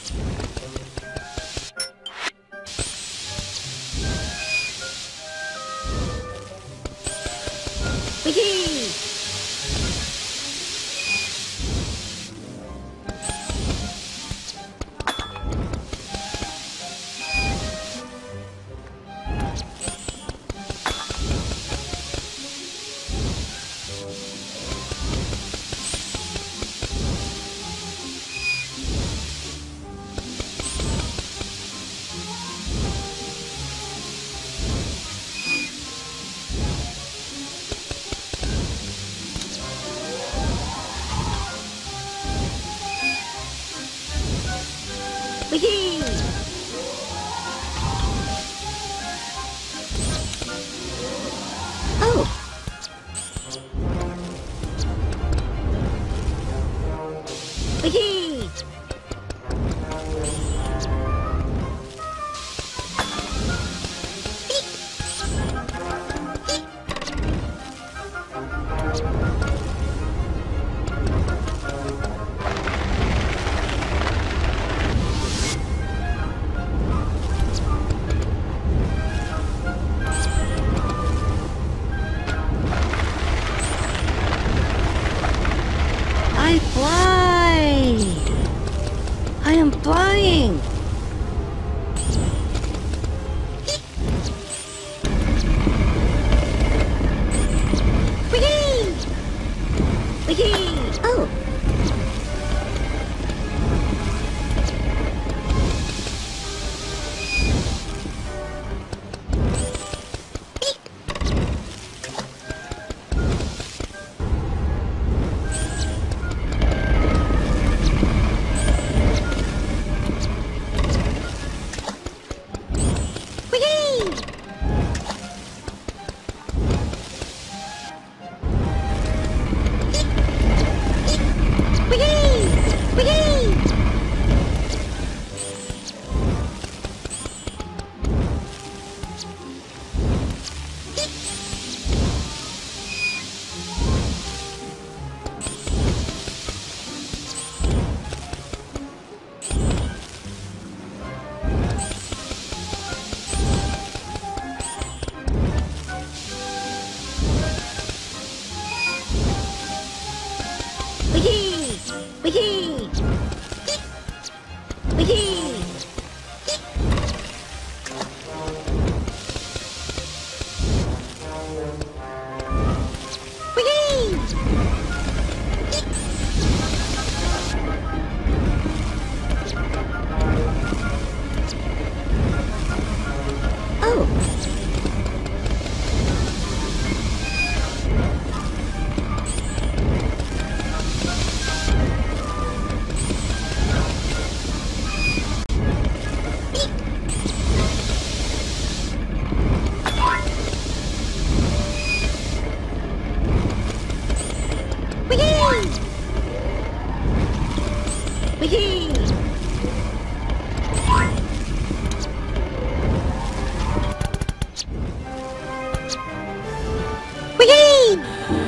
Whee! Whee! Oh. Whee! I fly! I am flying! Whee! Whee! Oh! Wee!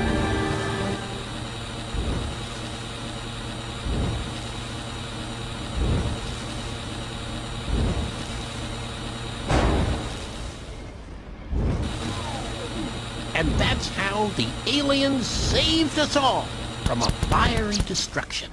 And that's how the aliens saved us all from a fiery destruction.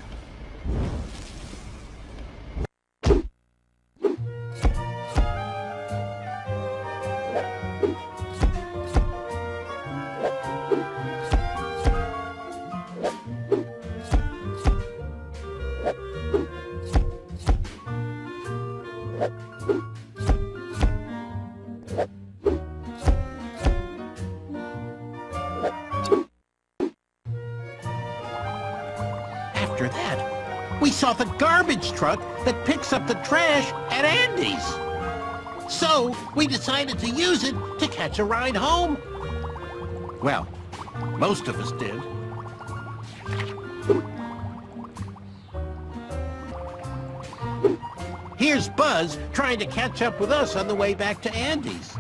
After that, we saw the garbage truck that picks up the trash at Andy's. So, we decided to use it to catch a ride home. Well, most of us did. Here's Buzz trying to catch up with us on the way back to Andy's.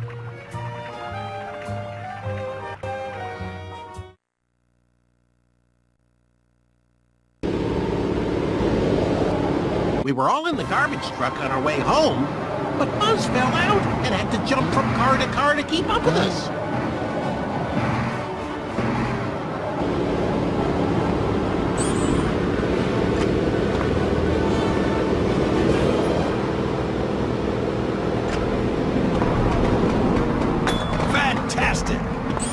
We were all in the garbage truck on our way home, but Buzz fell out and had to jump from car to keep up with us. Fantastic!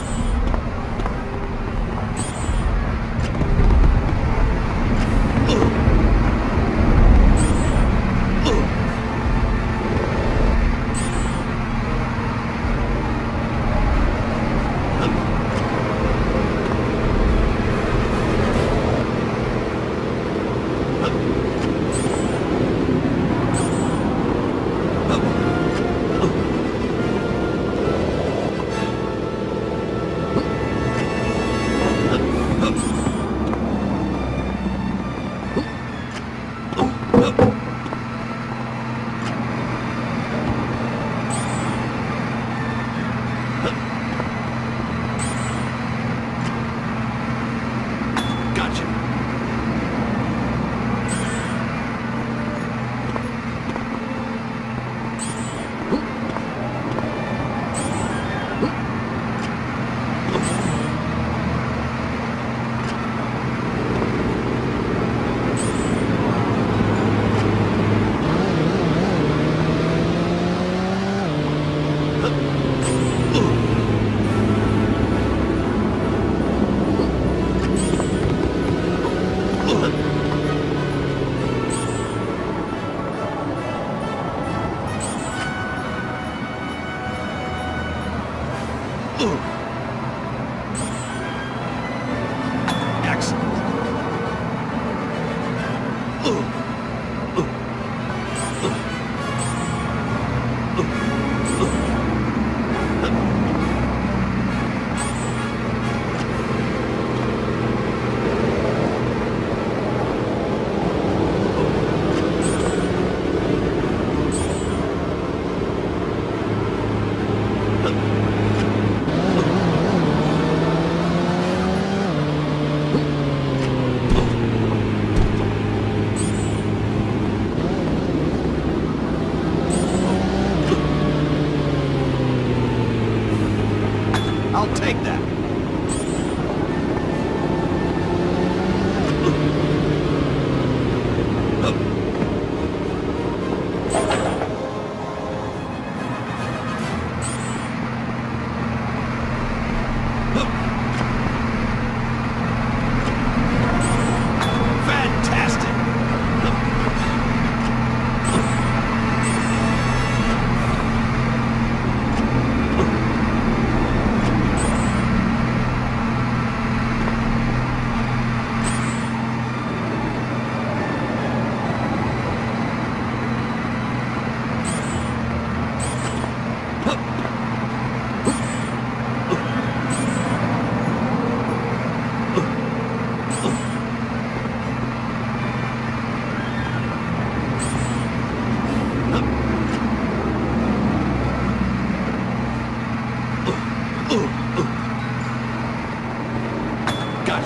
I'll take that.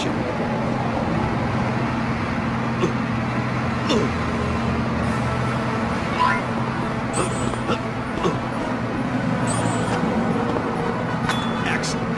watching. Excellent.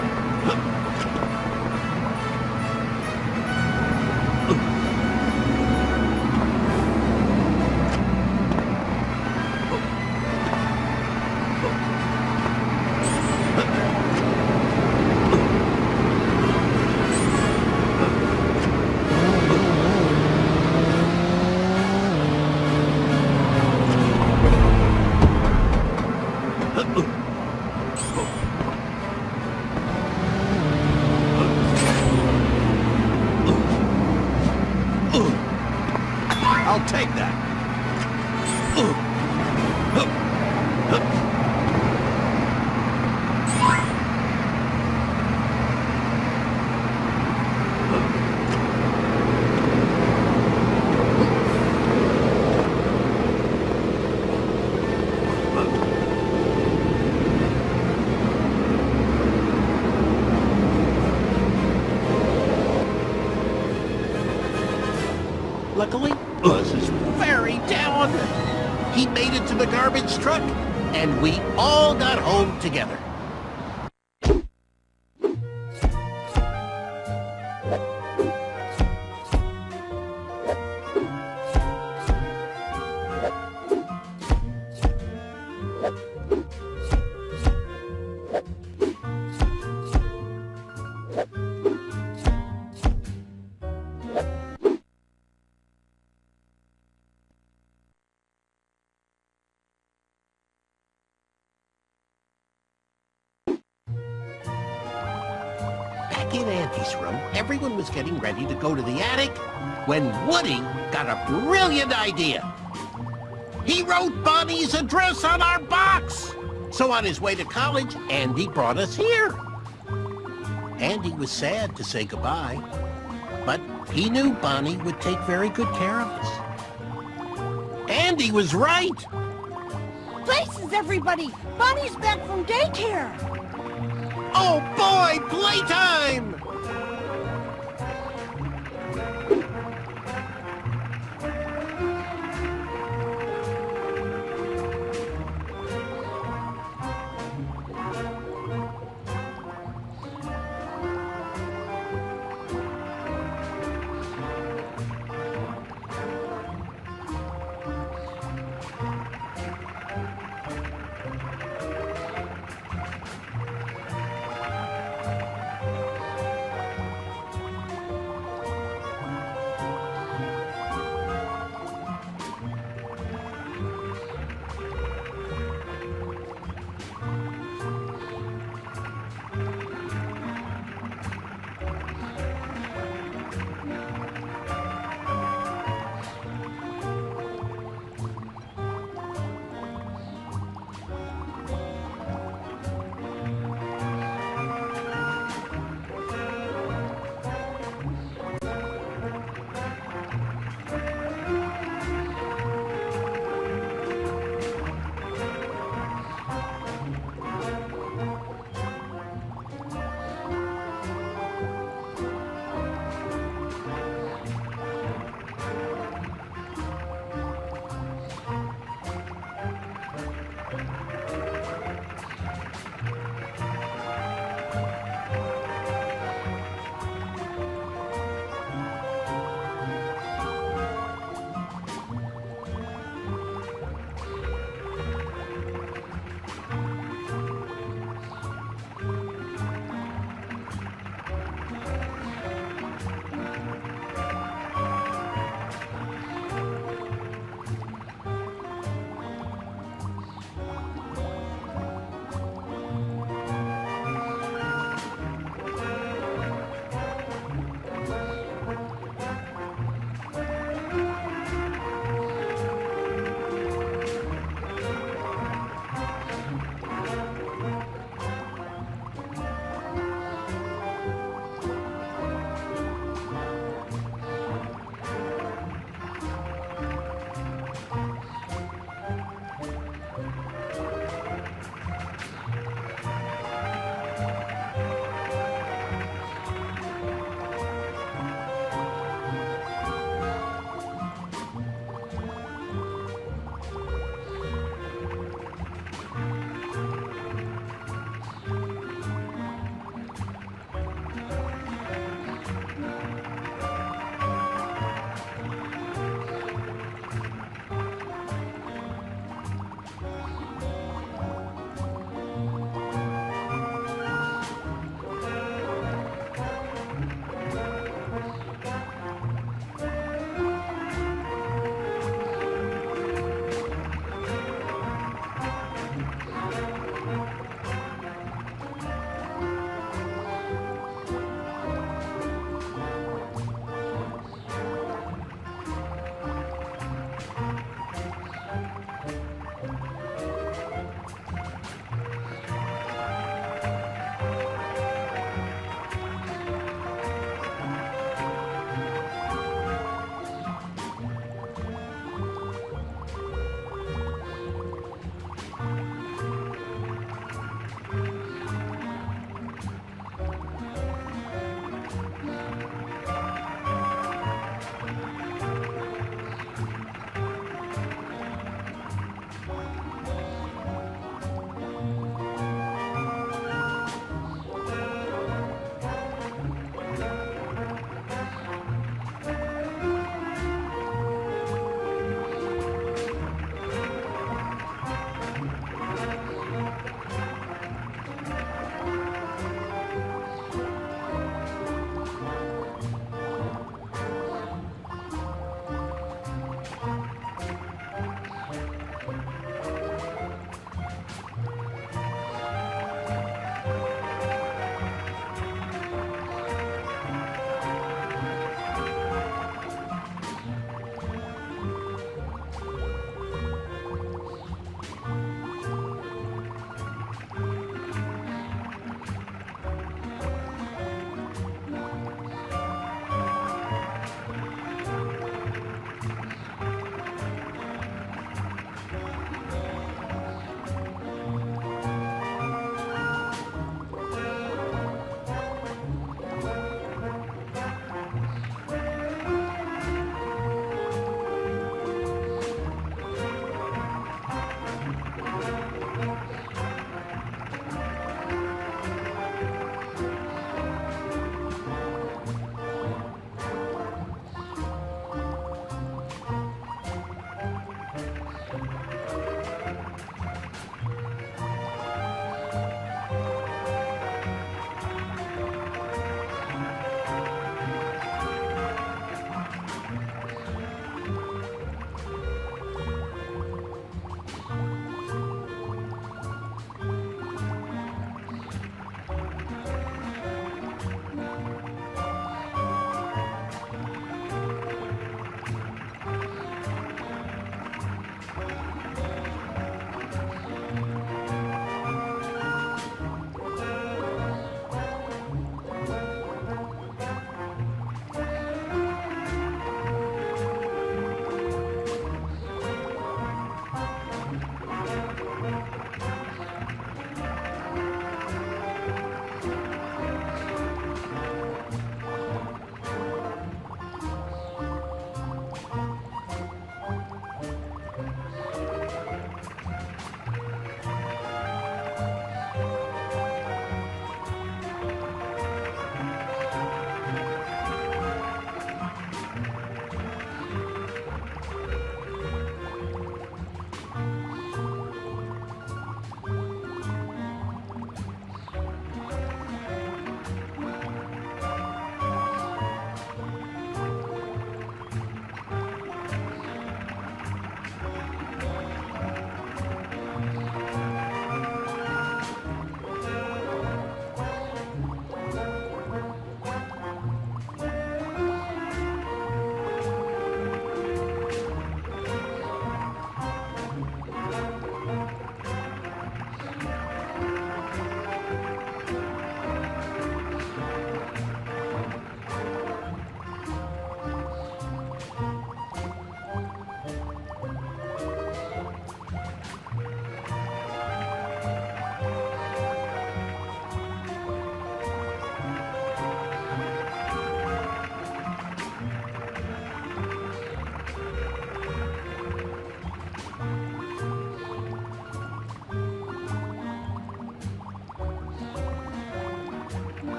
I'll take that. Luckily, Buzz is very down. He made it to the garbage truck, and we all got home together. Back in Andy's room, everyone was getting ready to go to the attic when Woody got a brilliant idea. He wrote Bonnie's address on our box. So on his way to college, Andy brought us here. Andy was sad to say goodbye, but he knew Bonnie would take very good care of us. Andy was right. Places, everybody! Bonnie's back from daycare! Oh boy, playtime!